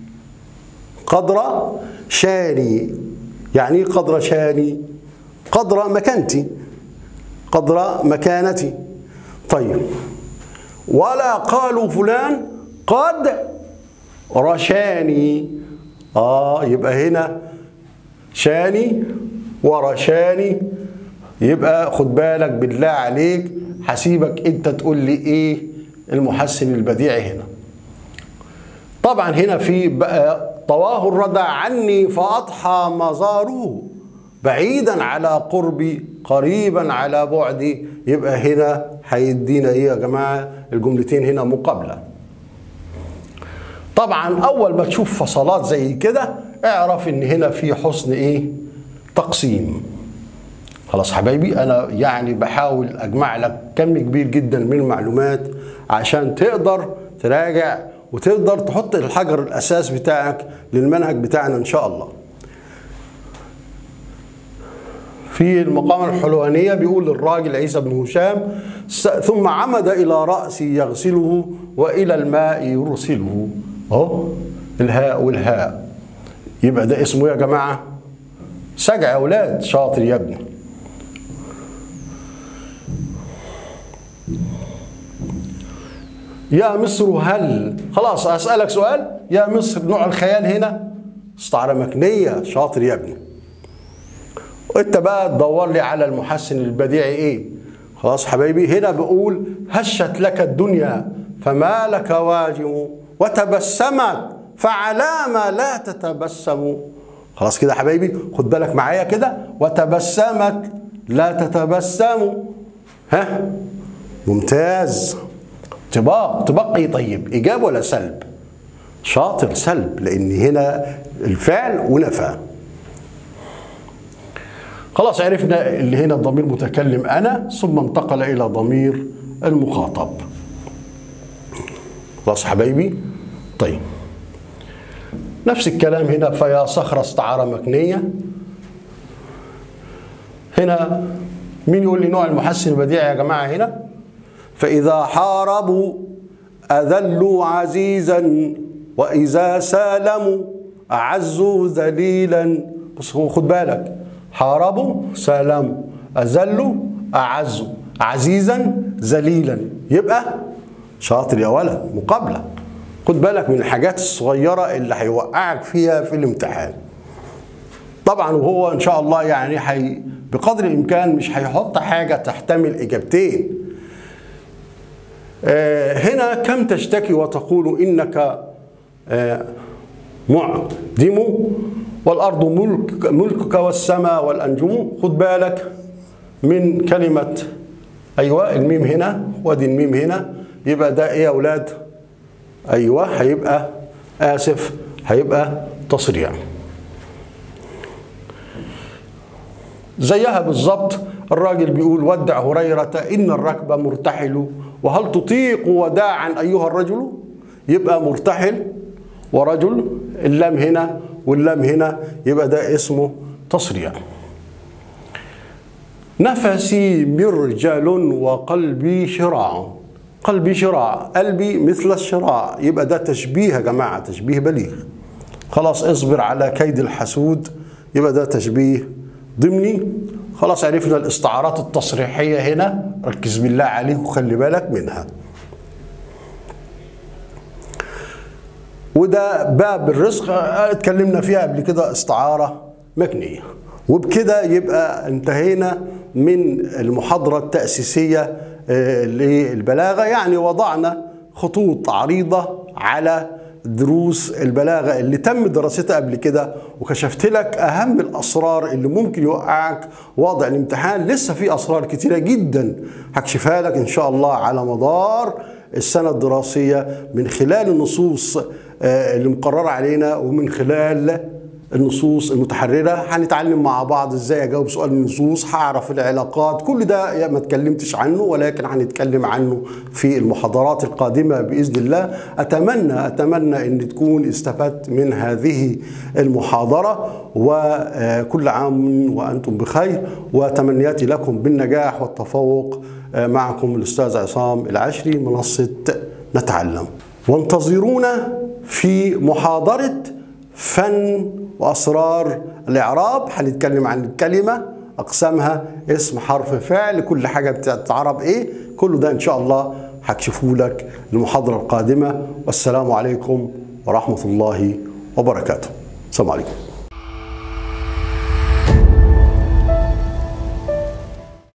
قدر شاني. يعني ايه قدر شاني؟ قدر مكانتي، قدر مكانتي. طيب، ولا قالوا فلان قد رشاني. اه يبقى هنا شاني ورشاني. يبقى خد بالك بالله عليك، هسيبك انت تقول لي ايه المحسن البديعي هنا. طبعا هنا في بقى طواه الردى عني فأضحى مزاره، بعيدا على قربي قريبا على بعدي. يبقى هنا هيدينا ايه يا جماعه؟ الجملتين هنا مقابله. طبعا اول ما تشوف فصلات زي كده اعرف ان هنا في حسن ايه؟ تقسيم. خلاص حبايبي، انا يعني بحاول اجمع لك كم كبير جدا من المعلومات عشان تقدر تراجع وتقدر تحط الحجر الاساس بتاعك للمنهج بتاعنا ان شاء الله. في المقامة الحلوانية بيقول الراجل عيسى بن هشام: ثم عمد إلى رأسي يغسله وإلى الماء يرسله. أهو الهاء والهاء. يبقى ده اسمه يا جماعة سجع يا أولاد. شاطر يا ابني. يا مصر هل، خلاص أسألك سؤال. يا مصر نوع الخيال هنا استعارة مكنية. شاطر يا ابني. وانت بقى تدور لي على المحسن البديعي ايه. خلاص حبايبي، هنا بقول هشت لك الدنيا فما لك واجم وتبسمت فعلام لا تتبسم. خلاص كده حبايبي، خد بالك معايا كده. وتبسمت لا تتبسم. ها ممتاز. طباق تبقي. طيب ايجاب ولا سلب؟ شاطر سلب، لان هنا الفعل ونفى. خلاص عرفنا اللي هنا الضمير متكلم أنا، ثم انتقل إلى ضمير المخاطب. خلاص حبايبي. طيب نفس الكلام هنا. فيا صخرة استعارة مكنية. هنا مين يقول لي نوع المحسن البديعي يا جماعة هنا؟ فإذا حاربوا أذلوا عزيزا وإذا سالموا أعزوا ذليلا. بص خد بالك، حاربوا سالموا أذلوا أعزوا عزيزا ذليلا. يبقى شاطر يا ولد مقابلة. خد بالك من الحاجات الصغيرة اللي هيوقعك فيها في الامتحان. طبعا وهو ان شاء الله يعني حي بقدر الامكان مش هيحط حاجة تحتمل اجابتين. آه هنا كم تشتكي وتقول انك آه معدم والأرض ملك ملكك والسماء والأنجم. خد بالك من كلمة أيوة الميم هنا وادي الميم هنا. يبقى ده إيه يا أولاد؟ أيوة هيبقى آسف هيبقى تصريع. زيها بالظبط الراجل بيقول ودع هريرة إن الركب مرتحل وهل تطيق وداعا أيها الرجل. يبقى مرتحل ورجل، اللام هنا واللام هنا يبقى ده اسمه تصريع. نفسي مرجل وقلبي شراع. قلبي شراع، قلبي مثل الشراع، يبقى ده تشبيه يا جماعة، تشبيه بليغ. خلاص اصبر على كيد الحسود، يبقى ده تشبيه ضمني. خلاص عرفنا الاستعارات التصريحية هنا، ركز بالله عليك وخلي بالك منها. وده باب الرزق اتكلمنا فيها قبل كده، استعارة مكنية. وبكده يبقى انتهينا من المحاضرة التأسيسية للبلاغة، يعني وضعنا خطوط عريضة على دروس البلاغة اللي تم دراستها قبل كده، وكشفت لك أهم الأسرار اللي ممكن يوقعك وضع الامتحان. لسه في أسرار كتيرة جدا هكشفها لك إن شاء الله على مدار السنة الدراسية من خلال النصوص اللي مقررة علينا ومن خلال النصوص المتحررة. هنتعلم مع بعض ازاي اجاوب سؤال النصوص، هعرف العلاقات، كل ده ما اتكلمتش عنه ولكن هنتكلم عنه في المحاضرات القادمة بإذن الله. أتمنى أتمنى أن تكون استفدت من هذه المحاضرة، وكل عام وأنتم بخير، وتمنياتي لكم بالنجاح والتفوق. معكم الأستاذ عصام العشري، منصة نتعلم. وانتظرونا في محاضرة فن وأسرار الإعراب. هنتكلم عن الكلمة، أقسامها، اسم، حرف، فعل، كل حاجة بتتعرب إيه، كله ده إن شاء الله هكشفه لك المحاضرة القادمة. والسلام عليكم ورحمة الله وبركاته. السلام عليكم.